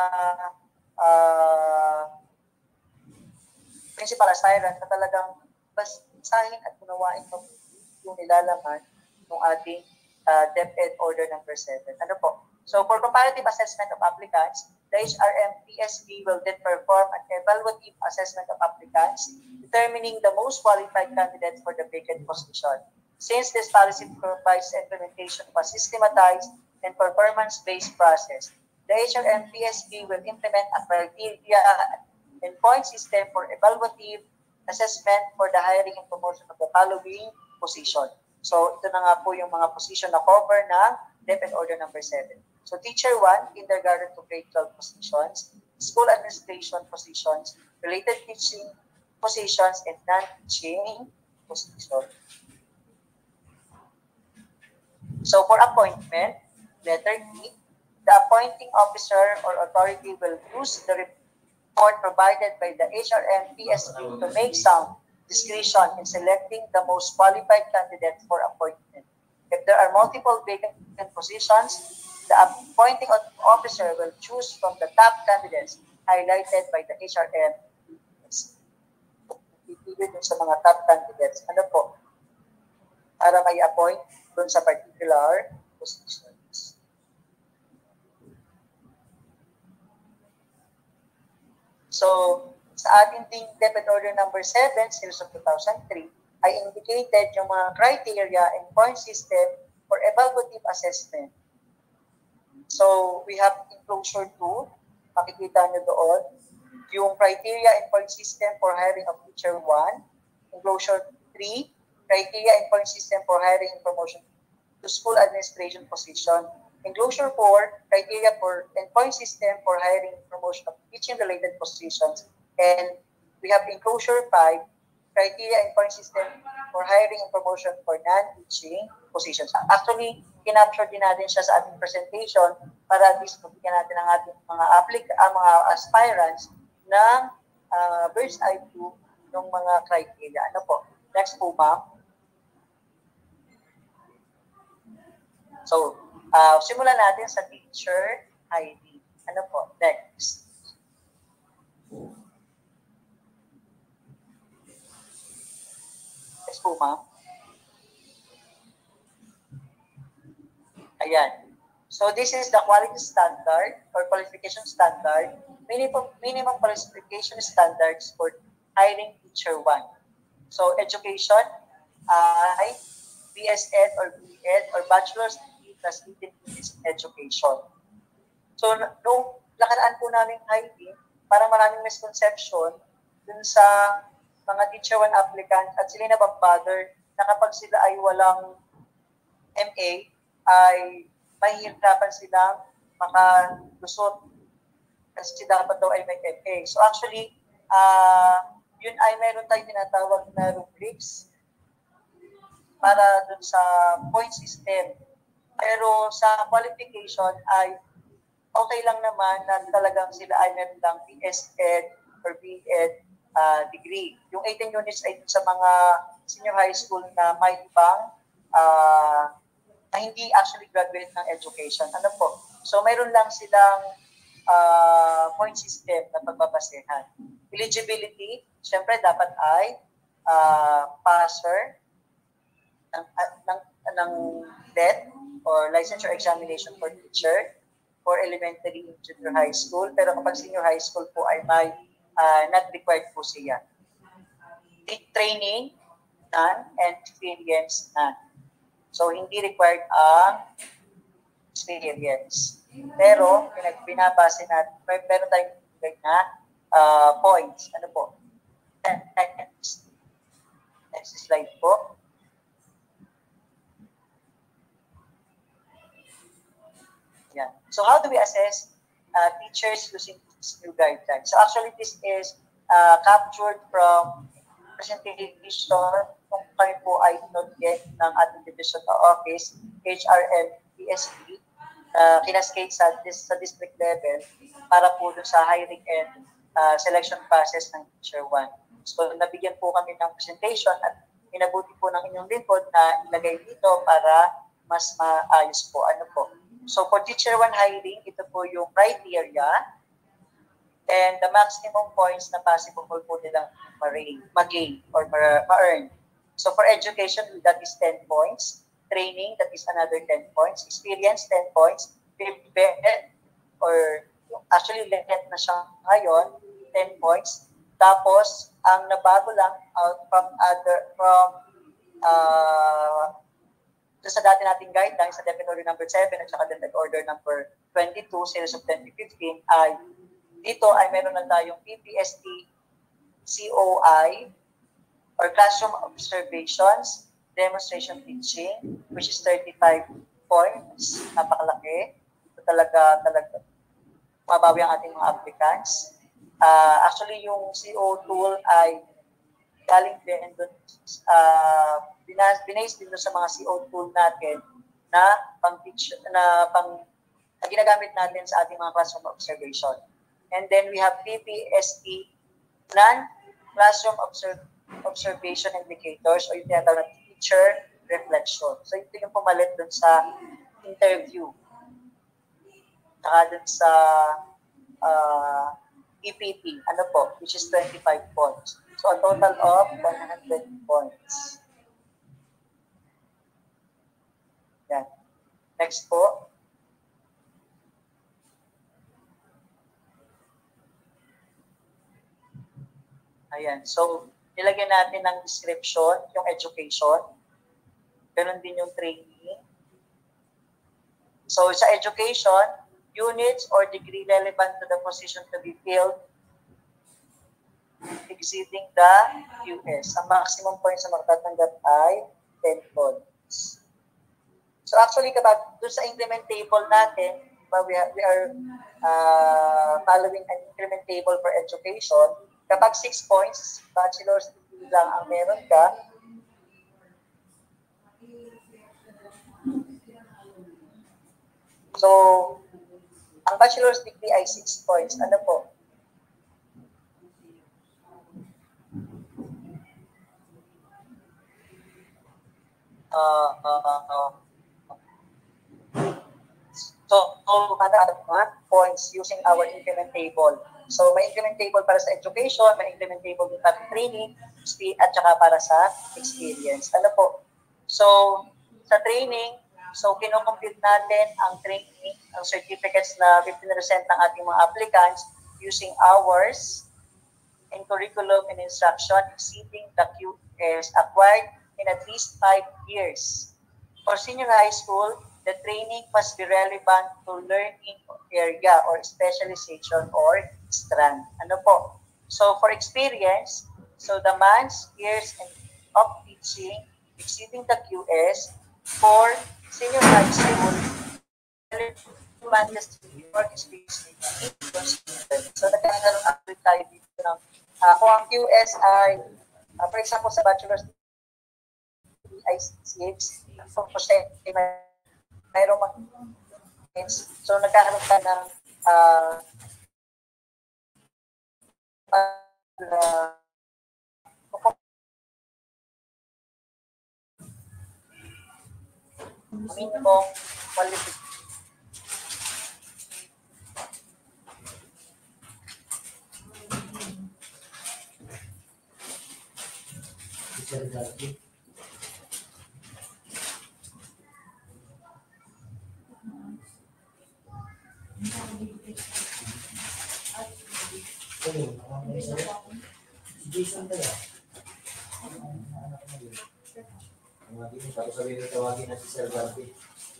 uh, principal aspirant na talagang basahin at unawain yung nilalaman ng ating uh, DepEd Order number seven. Ano po? So, for comparative assessment of applicants, the H R M P S B will then perform an evaluative assessment of applicants, determining the most qualified candidates for the vacant position. Since this policy provides implementation of a systematized and performance-based process, the H R M P S B will implement a criteria and point system for evaluative assessment for the hiring and promotion of the following position. So, ito na nga po yung mga position na cover ng DepEd Order number seven. So, Teacher one, Kindergarten to Grade twelve positions, School Administration positions, Related Teaching positions, and Non-Teaching positions. So, for appointment, letter E, the appointing officer or authority will use the report provided by the H R M P S B to make sound discretion in selecting the most qualified candidate for appointment. If there are multiple vacant positions, the appointing officer will choose from the top candidates highlighted by the H R M. Pipili dun sa mga top candidates. Ano po? Para may appoint dun sa particular positions. So, sa ating ding DepEd Order number seven, series of two thousand three, ay indicated yung mga criteria and point system for evaluative assessment. So, we have enclosure two, makikita nyo doon, yung criteria and point system for hiring of teacher one, enclosure three, criteria and point system for hiring and promotion to school administration position, enclosure four, criteria for and point system for hiring and promotion of teaching-related positions, and we have enclosure five, criteria and point system for hiring and promotion for non-teaching positions. Actually, kinapture din natin siya sa ating presentation para at least mabigyan natin ang ating mga applic ang mga aspirants ng uh, bird's eye view ng mga criteria. Ano po? Next po, ma'am. So, uh, simulan natin sa teacher I D. Ano po? Next. Next po, ma'am. Ayan. So, this is the quality standard or qualification standard, minimum, minimum qualification standards for hiring teacher one. So, education, ay uh, B S Ed or B Ed or Bachelor's Degree plus eighteen English Education. So, nung nakaraan po namin hiring, parang maraming misconception dun sa mga teacher one applicant at sila nabag-bother na kapag sila ay walang M A, ay mahihirapan silang makalusot kasi dapat daw ay may M A. So actually, uh, yun ay meron tayong tinatawag na rubrics para dun sa point system. Pero sa qualification ay okay lang naman na talagang sila ay meron lang B S Ed or B Ed uh, degree. Yung eighteen units ay sa mga senior high school na may ibang uh, na hindi actually graduate ng education. Ano po? So, mayroon lang silang uh, point system na pagbabasehan. Eligibility, syempre dapat ay uh, passer ng, ng, ng D E T or licensure examination for teacher for elementary and junior high school. Pero kapag senior high school po ay may uh, not required po siya. Training, none, and experience, none. So, hindi required ang experience. Pero, binabase natin, meron tayong na uh, points. Ano po? Next. Next slide po. Yeah. So, how do we assess uh, teachers using this new guidelines? So, actually, this is uh, captured from presentation kung kami po ay not-get ng ating division office, H R M P S B, uh, kinaskate sa, sa district level para po doon sa hiring and uh, selection process ng teacher one. So, nabigyan po kami ng presentation at inabuti po ng inyong lingkod na ilagay dito para mas maayos po. Ano po? So, for teacher one hiring, ito po yung criteria and the maximum points na possible po nilang ma-gain or ma-earn. So for education, that is ten points. Training, that is another ten points. Experience, ten points. Bed, or actually, let na siya ngayon, ten points. Tapos, ang nabago lang out from other, from uh, sa dati nating guidelines, sa Defect Order number seven at saka Defect Order number twenty-two, series of twenty fifteen, ay dito ay meron na tayong P P S T C O I or classroom observations, demonstration teaching, which is thirty-five points. Napakalaki. Ito talaga, talaga, mabawi ang ating mga applicants. Uh, actually, yung C O tool ay galing din doon, uh, binase din doon sa mga C O tool natin na pang-teach, na pang, na ginagamit natin sa ating mga classroom observation. And then we have P P S T, non-classroom observation observation indicators o yung tinatawag na teacher reflection. So, ito yung pumalit dun sa interview. Saka dun sa uh, E P P, ano po, which is twenty-five points. So, a total of one hundred points. Yan. Next po. Ayan. So, nilagyan natin ng description, yung education. Ganun din yung training. So, sa education, units or degree relevant to the position to be filled exceeding the Q S. Ang maximum points na magtatanggap ay ten points. So, actually, kapag doon sa increment table natin, we are, we are uh, following an increment table for education, kapag six points, bachelor's degree lang ang meron ka, so, ang bachelor's degree ay six points. Ano po? uh, uh, uh, so, so mga points using our increment table. So, may increment table para sa education, may increment table para sa training, at saka para sa experience. Ano po? So, sa training, so kinocompute natin ang training, ang certificates na pipinresent ng ating mga applicants using hours in curriculum and instruction exceeding the Q S acquired in at least five years. For senior high school, the training must be relevant to learning area or specialization or strand. Ano po? So for experience, so the months, years, and of teaching exceeding the Q S for senior high school, relevant for experience. So nagkakaroon actually tayo dito ng uh, kung ang Q S ay, uh, for example, sa bachelor's ay six, so mayroong mga so nagkakaroon ka ng uh, uh, minimum qualification. Jason kaya? Tawagin mo, tapos sabihin na tawagin na si Sir Garvey.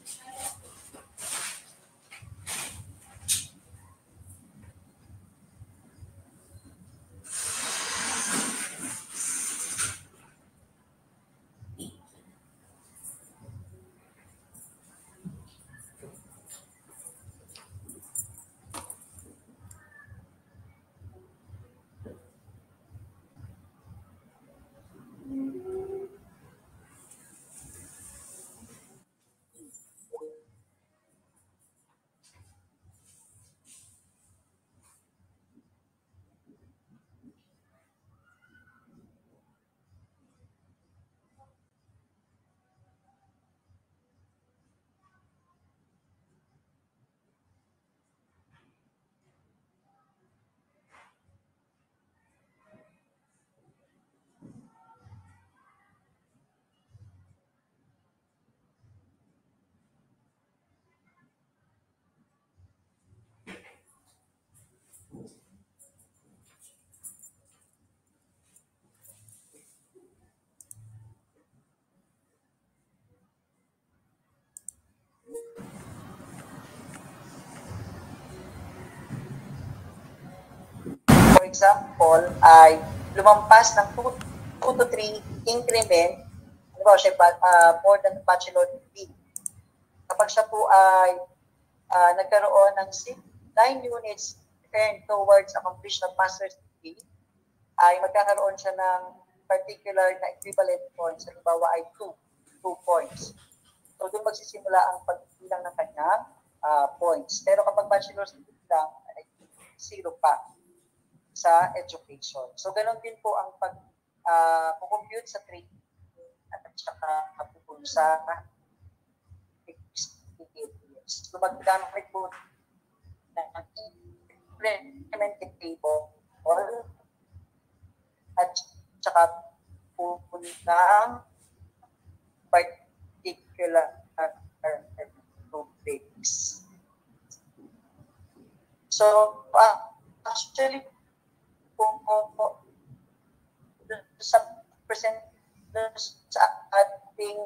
For example, ay lumampas ng two to three increment, ano ba siya, uh, more than bachelor degree. Kapag siya po ay uh, nagkaroon ng nine units earned towards accomplishment of master's degree, ay magkakaroon siya ng particular na equivalent points. Halimbawa ay two, two points. So doon magsisimula ang pagbilang ng kanyang uh, points. Pero kapag bachelor's degree lang, ay zero pa sa education. So, ganun din po ang pag-compute uh, sa training at saka kapupun sa experience. So, magdamit po ng implemented table at saka po ng particular topics. So, uh, actually, kung po sa present sa ating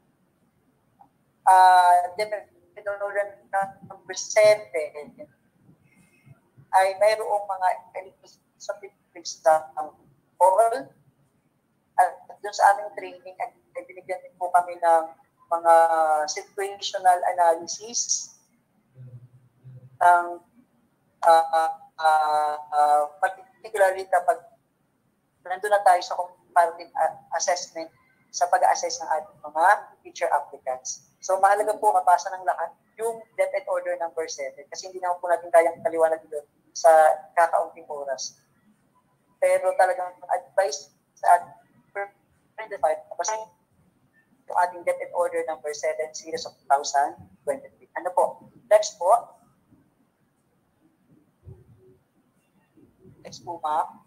uh, development number seven ay mayroong mga certificates ng oral at doon sa aming training ay binigyan din po kami ng mga situational analysis ng uh, uh, uh, uh, particularly kapag nandun na tayo sa comparative assessment sa pag-assess ng ating mga teacher applicants. So mahalaga po mapasa ng lahat yung DepEd Order number seven kasi hindi naman po natin kayang kaliwanag doon sa kakaunting oras. Pero talagang advice sa ating basahin yung ating DepEd Order number seven series of two thousand twenty-three. Ano po? Next po. Next po, ma'am.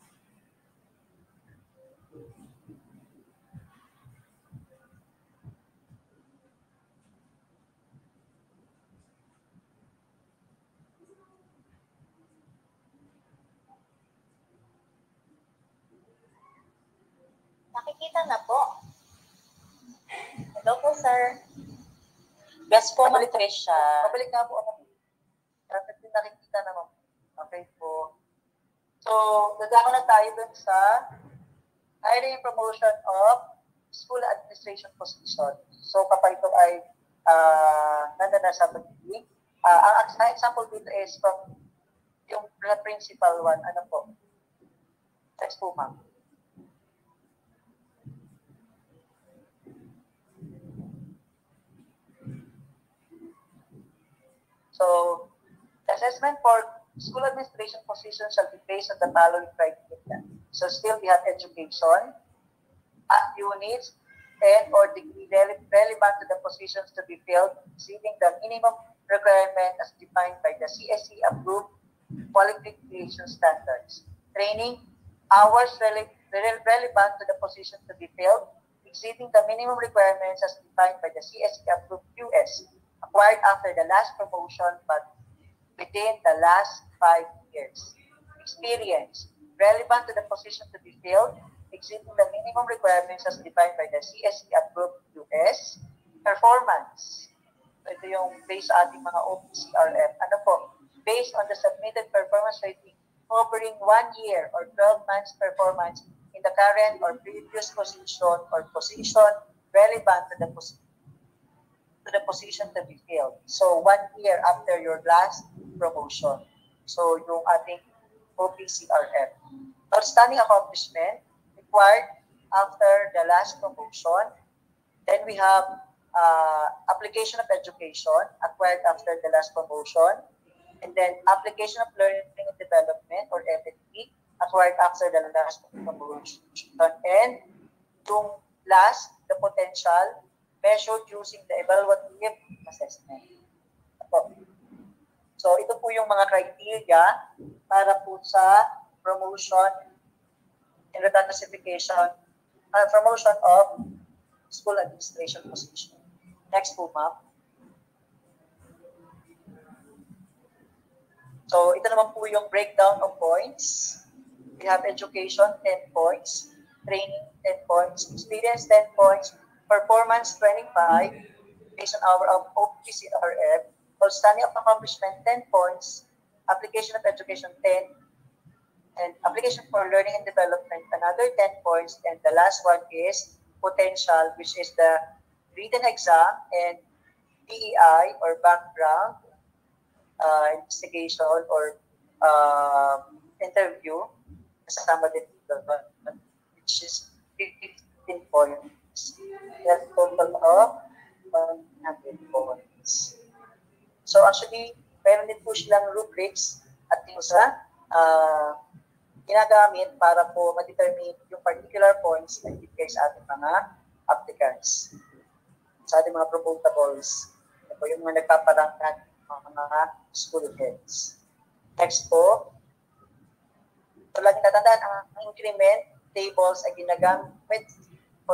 Nakikita na po. Hello po, sir. Yes po, Ma'am Tricia. Pabalik nga po ako. Dapat din nakikita naman. Okay po. So, dadako na tayo dun sa hiring and promotion of school administration position. So, kapag ito ay uh, nandun na sa pagiging, uh, ang example dito is from yung principal one. Ano po? Next po, ma'am. So, the assessment for school administration positions shall be based on the following criteria. So, still we have education, at units, and or degree relevant to the positions to be filled, exceeding the minimum requirement as defined by the C S E approved qualification standards. Training, hours rele relevant to the position to be filled, exceeding the minimum requirements as defined by the C S E approved Q S, acquired after the last promotion but within the last five years. Experience, relevant to the position to be filled, exceeding the minimum requirements as defined by the C S E approved Q S. Performance, ito yung based sa ating mga O P C R F. Ano po? Based on the submitted performance rating covering one year or twelve months performance in the current or previous position or position relevant to the position to the position to be filled. So, one year after your last promotion. So, yung ating O P C R F. Outstanding accomplishment required after the last promotion. Then we have uh, application of education acquired after the last promotion. And then application of learning and development or F L T acquired after the last promotion. And yung last, the potential measured using the evaluative assessment. So, ito po yung mga criteria para po sa promotion and return classification, uh, promotion of school administration position. Next po, ma'am. So, ito naman po yung breakdown of points. We have education, ten points. Training, ten points. Experience, ten points. Performance, twenty-five, based on our O P C R F. Outstanding of accomplishment, ten points. Application of education, ten. And application for learning and development, another ten points. And the last one is potential, which is the written exam and D E I or background uh, investigation or uh, interview. Kasama din dito, which is fifteen points. That's total of one hundred points. So actually, meron din po silang rubrics at yung sa uh, ginagamit para po ma-determine yung particular points na ibigay sa ating mga applicants, sa ating mga promotables. Ito po yung mga nagpaparangkan mga, mga school heads. Next po, so lagi natandaan, ang increment tables ay ginagamit for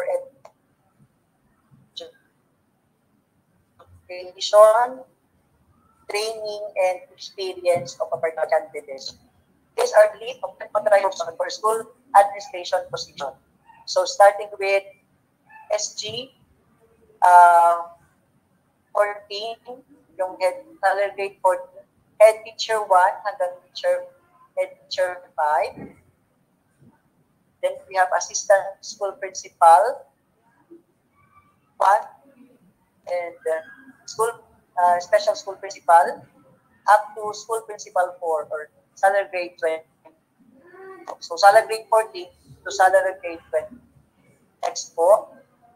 education, training, and experience of a particular candidate. These are the lead of authorized for school administration position. So starting with S G, uh, fourteen, yung head salary grade fourteen, head teacher one hanggang teacher, head teacher five. Then we have assistant school principal one, and uh, school uh, special school principal up to school principal four or salary grade twenty. So salary grade fourteen to salary grade twenty. Next po.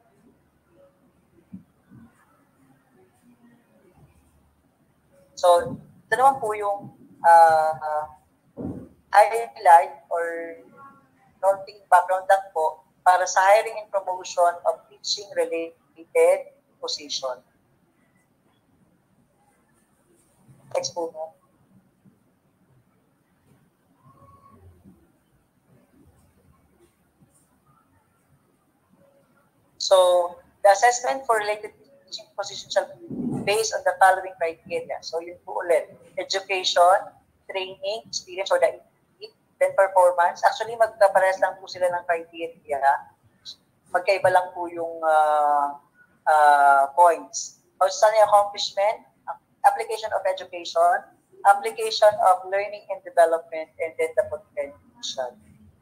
So ito naman po yung uh, uh, highlight or counting background lang po para sa hiring and promotion of teaching related related position. Next po mo. So, the assessment for related teaching position shall be based on the following criteria. So, yun po ulit. Education, training, experience, or the then performance. Actually, magkaparehas lang po sila ng criteria. Magkaiba lang po yung uh, uh, points. Outstanding accomplishment, application of education, application of learning and development, and then the potential.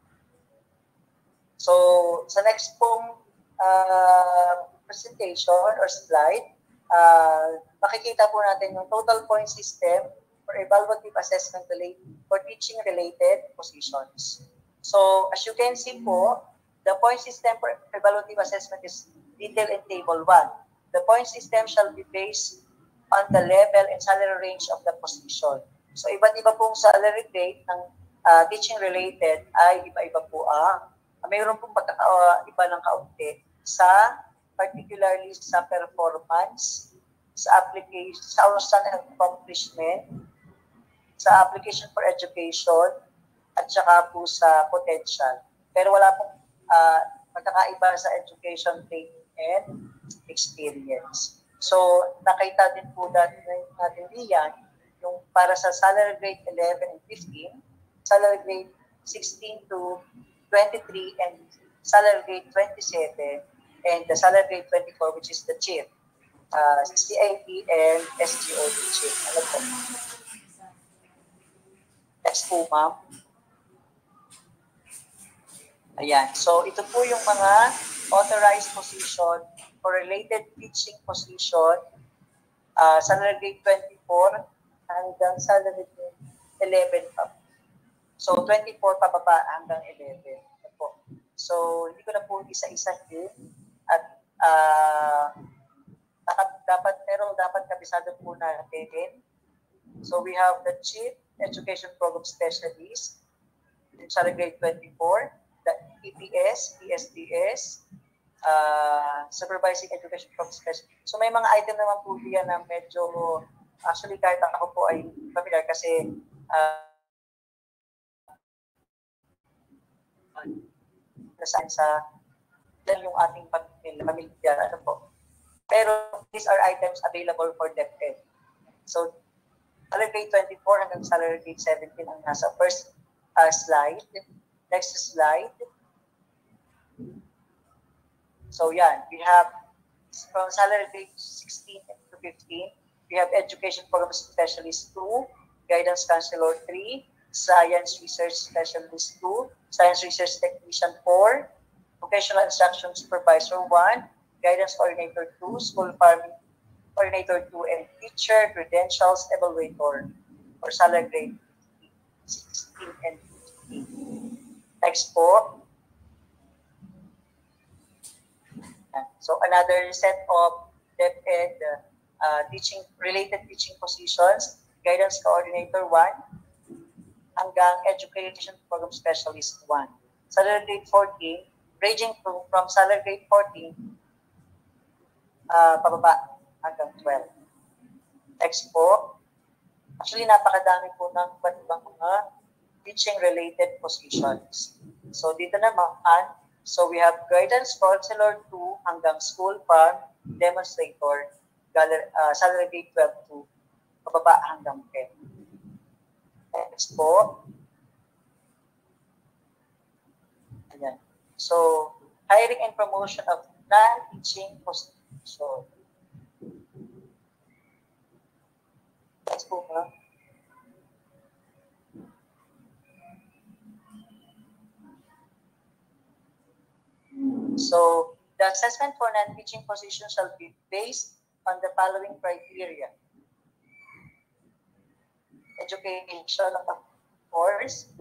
So, sa next pong uh, presentation or slide, uh, makikita po natin yung total point system for evaluative assessment related for teaching-related positions. So, as you can see po, the point system for evaluative assessment is detailed in Table one. The point system shall be based on the level and salary range of the position. So, iba't iba pong salary grade ng uh, teaching-related ay iba-iba po ang uh, mayroon pong pagkakaiba uh, ng kaunti sa particularly sa performance, sa application, sa outstanding accomplishment, sa application for education, at saka po sa potential. Pero wala pong uh, magkakaiba sa education, training, and experience. So, nakita din po natin, natin diyan, yung para sa salary grade eleven and fifteen, salary grade sixteen to twenty-three, and salary grade twenty-seven, and the salary grade twenty-four, which is the chief, uh, C I P and S G O D chief. Ano po? Next po, ma'am. Ayan. So, ito po yung mga authorized position for related teaching position, uh, salary grade twenty-four hanggang salary grade eleven pa. So, twenty-four pababa hanggang eleven. Ito po. So, hindi ko na po isa-isahin. At uh, dapat, pero dapat kabisado po natin. So, we have the Chief Education Program Specialist, salary grade twenty-four, the E P S, P S D S, uh, Supervising Education Program Specialist. So, may mga item naman po diyan na medyo, actually kahit ako po ay familiar kasi uh, saan sa yan yung ating pamilya, ano po. Pero these are items available for DepEd. So, salary grade twenty-four hanggang salary grade seventeen ang nasa first uh, slide. Next slide. So, yan. We have from salary grade sixteen to fifteen, we have Education Program Specialist two, Guidance Counselor three, Science Research Specialist two, Science Research Technician four, Vocational Instruction Supervisor one, Guidance Coordinator two, School Farming Coordinator two, and Teacher Credentials Evaluator for salary grade sixteen and fifteen. Next po. So another set of DepEd uh, teaching related teaching positions, Guidance Coordinator one, hanggang Education Program Specialist one. Salary grade fourteen, ranging from, from salary grade fourteen, uh, pababa hanggang twelve. Next po. Actually, napakadami po ng ibang mga teaching-related positions. So, dito naman, so we have Guidance Counselor two hanggang School Farm Demonstrator, uh, salary grade twelve to pababa hanggang ten. Next po. Ayan. So, hiring and promotion of non-teaching position. Next po ba? So, the assessment for non-teaching position shall be based on the following criteria. Education, of course,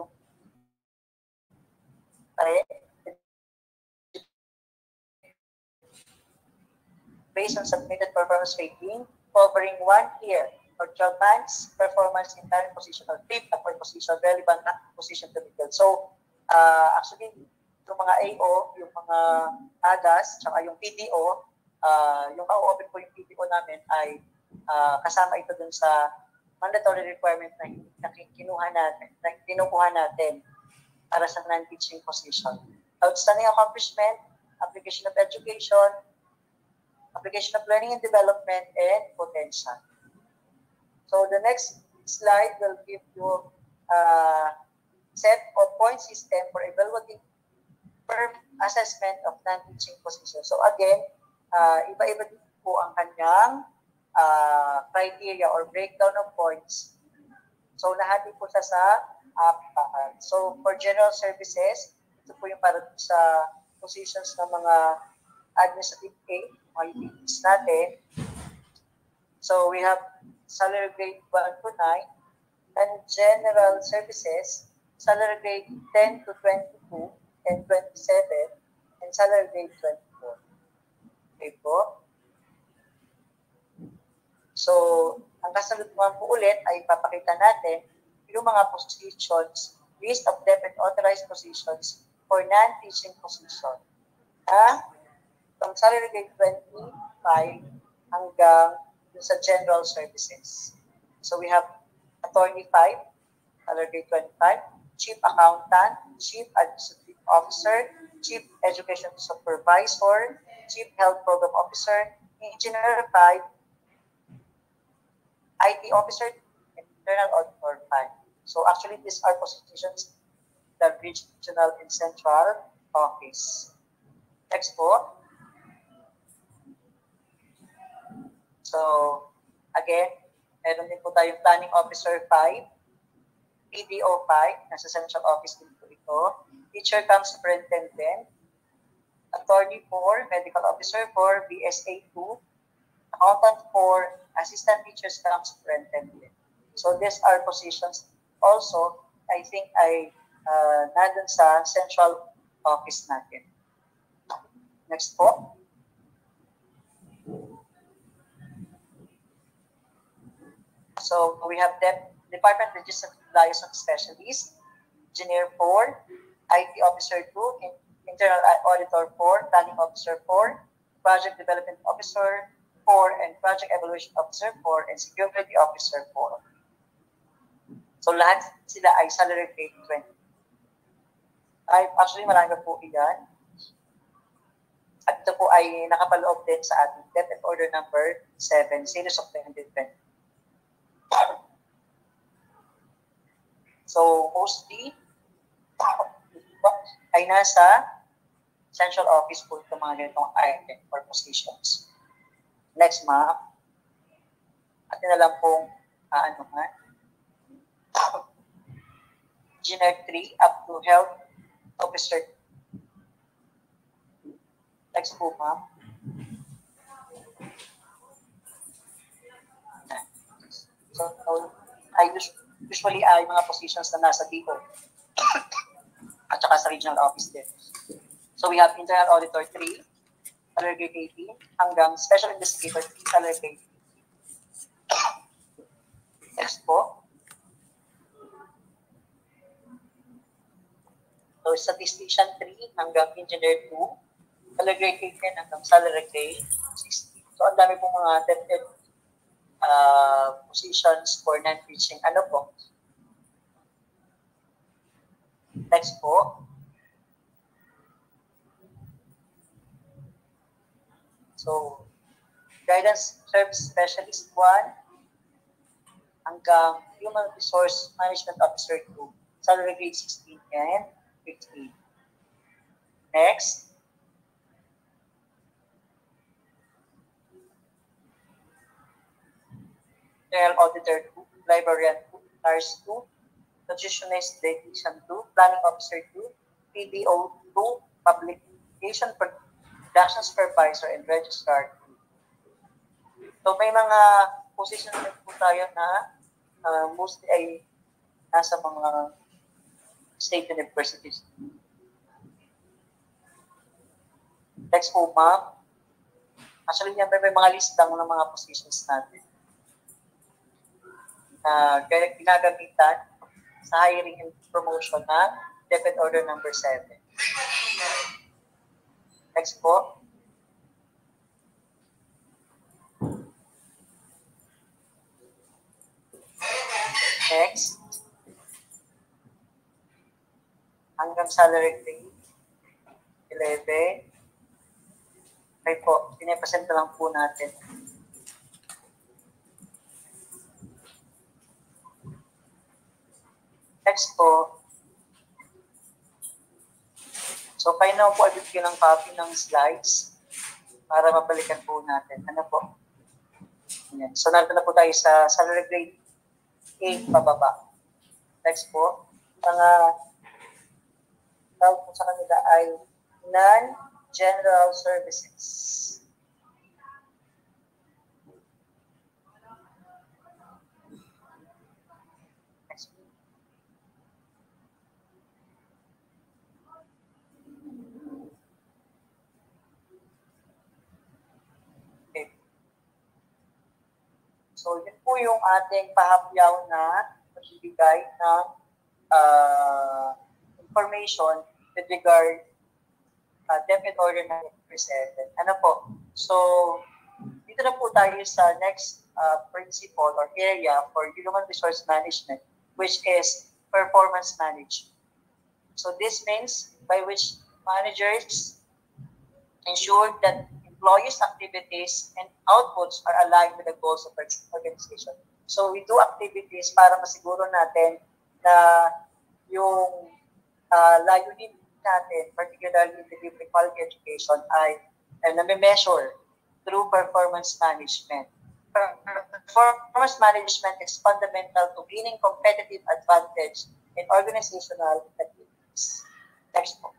based on submitted performance rating, covering one year or twelve months performance in current position or fifth upper position, relevant position to be filled. So, uh, actually, yung mga A O, yung mga A G A S, tsaka yung P D O, uh, yung ka-open po yung P P O namin ay uh, kasama ito dun sa mandatory requirement na, na kinuha natin, na kinukuha natin para sa non-teaching position. Outstanding accomplishment, application of education, application of learning and development, and potential. So the next slide will give you a set of point system for evaluating per assessment of non-teaching position. So again, uh, iba-iba din po ang kanyang uh, criteria or breakdown of points. So lahat din po siya sa apat. So for general services, ito po yung para sa positions ng mga administrative aid, mga utilities natin. So we have salary grade one to nine, and general services, salary grade ten to twenty-two and twenty-seven, and salary grade twenty-four. Okay po? So, ang kasunod naman po ulit ay papakita natin yung mga positions, list of D E P E authorized positions for non-teaching position. Ah, from salary grade twenty-five hanggang sa general services. So we have attorney five, salary grade twenty-five, chief accountant, chief administrative officer, chief education supervisor, chief health program officer, engineer five, I T officer, and internal auditor five. So actually these are positions the regional and central office. Next po. So, again, meron din po tayong planning officer five, P D O five, nasa central office din po ito, teacher cum superintendent, attorney four, medical officer four, B S A two, accountant four, assistant teachers cum superintendent. So, these are positions also, I think, ay uh, nandun sa central office natin. Next po. So we have the Department of Legislative Liaison Specialist, Engineer four, I T Officer two, Internal Auditor four, Planning Officer four, Project Development Officer four, and Project Evaluation Officer four, and Security Officer four. So lahat sila ay salary grade twenty. Ay, actually, marami po iyan. At ito po ay nakapaloob din sa ating D E P E Order number seven, Series of twenty twenty. So, mostly, ay nasa central office po itong mga ganitong item or positions. Next, ma'am. At na lang pong, uh, ano nga, Engineer three up to Health Officer. Next po, ma'am. So, I usually ay mga positions na nasa D O at saka sa regional office din. So, we have Internal Auditor three, salary grade eighteen, hanggang Special Investigator three, salary grade eighteen. Next po. So, Statistician three hanggang Engineer two, salary grade eighteen hanggang salary grade sixteen. So, ang dami pong mga D E P E uh, positions for non-teaching. Ano po? Next po. So, Guidance Service Specialist one hanggang Human Resource Management Officer two, salary grade sixteen and fifteen. Next. General Auditor two, Librarian two, Nurse two, Nutritionist Dietitian two, Planning Officer two, P D O two, Publication Production Supervisor, and Registrar two. So may mga position din po tayo na uh, mostly ay nasa mga state universities. Next po, ma'am. Actually, yan may mga list lang ng mga positions natin na uh, ginagamitan sa hiring and promotion na D E P E Order number seven. Next po. Next. Hanggang salary grade. eleven. Okay po, pinapresent na lang po natin. Next po. So, kayo na po ay bibigyan ng copy ng slides para mabalikan po natin. Ano po? Ayan. So, narito na po tayo sa salary grade eight pababa. Next po. Mga tawag po sa kanila ay non-general services. Next. Okay. So, yun po yung ating pahapyaw na magbibigay ng uh, information with regard uh, debit order na presented. Ano po? So, dito na po tayo sa next uh, principle or area for human resource management, which is performance management. So, this means by which managers ensure that employees' activities and outputs are aligned with the goals of our organization. So, we do activities para masiguro natin na yung uh, layunin natin, particularly in delivering quality education, ay uh, nami-measure through performance management. Performance management is fundamental to gaining competitive advantage in organizational activities. Next po.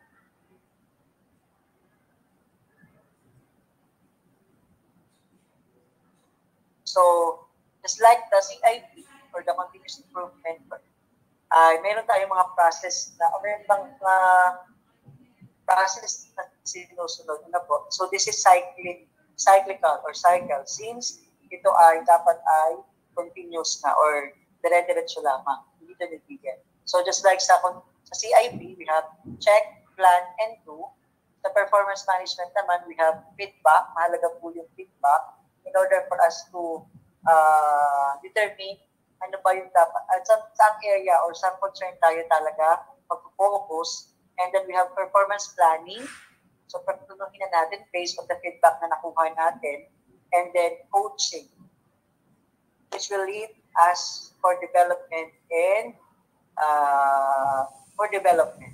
So, just like the C I P or the continuous improvement, ay uh, mayroon tayong mga process na, o mayroon bang uh, process na sinusunod na po. So, this is cyclic, cyclical or cycle since ito ay dapat ay continuous na or dire-diretso lamang. Hindi ito nabigyan. So, just like sa, sa C I P, we have check, plan, and do. Sa performance management naman, we have feedback. Mahalaga po yung feedback in order for us to uh, determine ano ba yung dapat, at uh, saan area or saan concern tayo talaga mag-focus. And then we have performance planning. So, pagtutunin na natin based on the feedback na nakuha natin. And then coaching, which will lead us for development and uh, for development.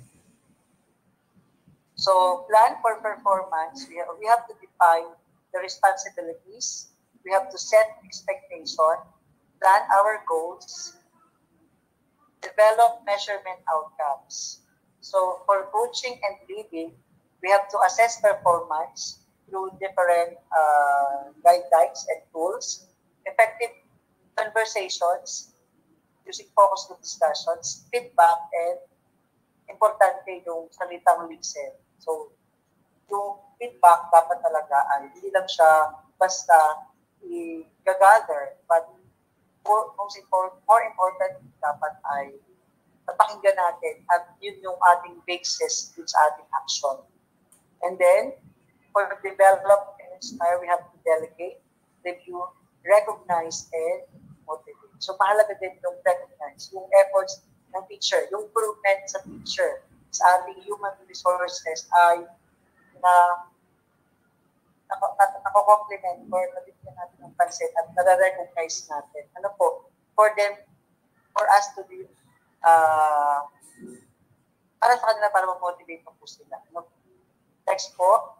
So, plan for performance, we have, we have to define the responsibilities. We have to set expectation, plan our goals, develop measurement outcomes. So, for coaching and leading, we have to assess performance through different uh, guidelines and tools, effective conversations, using focus group discussions, feedback, and importante yung salitang listen. So, yung feedback dapat talaga ay hindi lang siya basta i-gather, but more, most important, more important dapat ay napakinggan natin at yun yung ating basis dun sa ating action. And then, for develop and inspire, we have to delegate, review, recognize, and motivate. So, mahalaga din yung recognize, yung efforts ng teacher, yung improvement sa teacher, sa ating human resources ay na nako-compliment or nabigyan natin ng pansin at nare-recognize natin. Ano po? For them, for us to be, uh, para sa kanila, para ma-motivate po sila. Ano? Next po.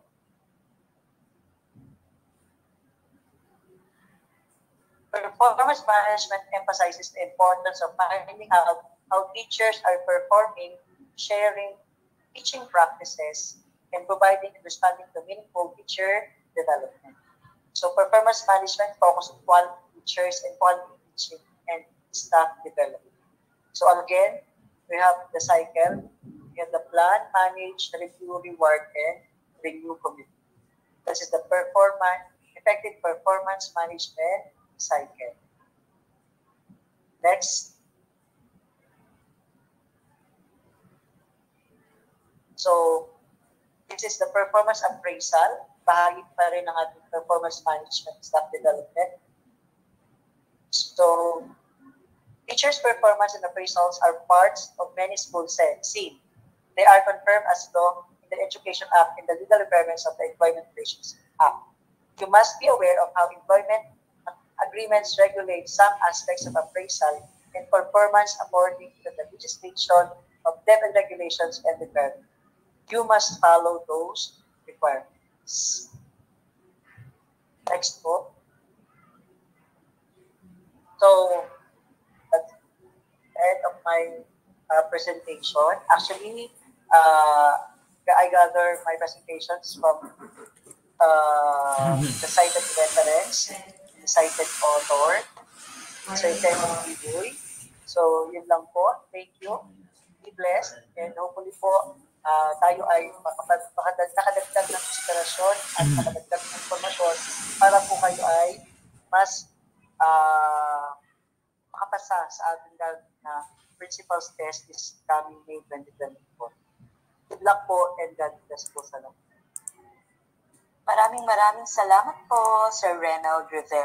Performance management emphasizes the importance of finding out how teachers are performing, sharing teaching practices, and providing and responding to meaningful teacher development. So performance management focuses on quality teachers and quality teaching and staff development. So again, we have the cycle, we have the plan, manage, review, reward, and renew commitment. This is the performance, effective performance management cycle. Next. So, this is the performance appraisal. Bahagi pa rin ng ating performance management staff development. So, Teachers' performance and appraisals are parts of many school scene. They are confirmed as law in the Education Act and the legal requirements of the Employment Relations Act. You must be aware of how employment agreements regulate some aspects of appraisal and performance according to the legislation of them and regulations and requirements. You must follow those requirements. Next po. So, that's the end of my uh, presentation. Actually, uh, I gather my presentations from uh, the cited reference, the cited author, Sir Kevin Biboy. So, yun lang po. Thank you. Be blessed. And hopefully po, uh, tayo ay makapag- makadad- nakadagdag ng inspirasyon at nakadagdag ng informasyon para po kayo ay mas uh, makapasa sa ating na principals test this coming May twenty twenty-four. Good luck po and God bless po sa lahat. Maraming maraming salamat po, Sir Reynold Rivera.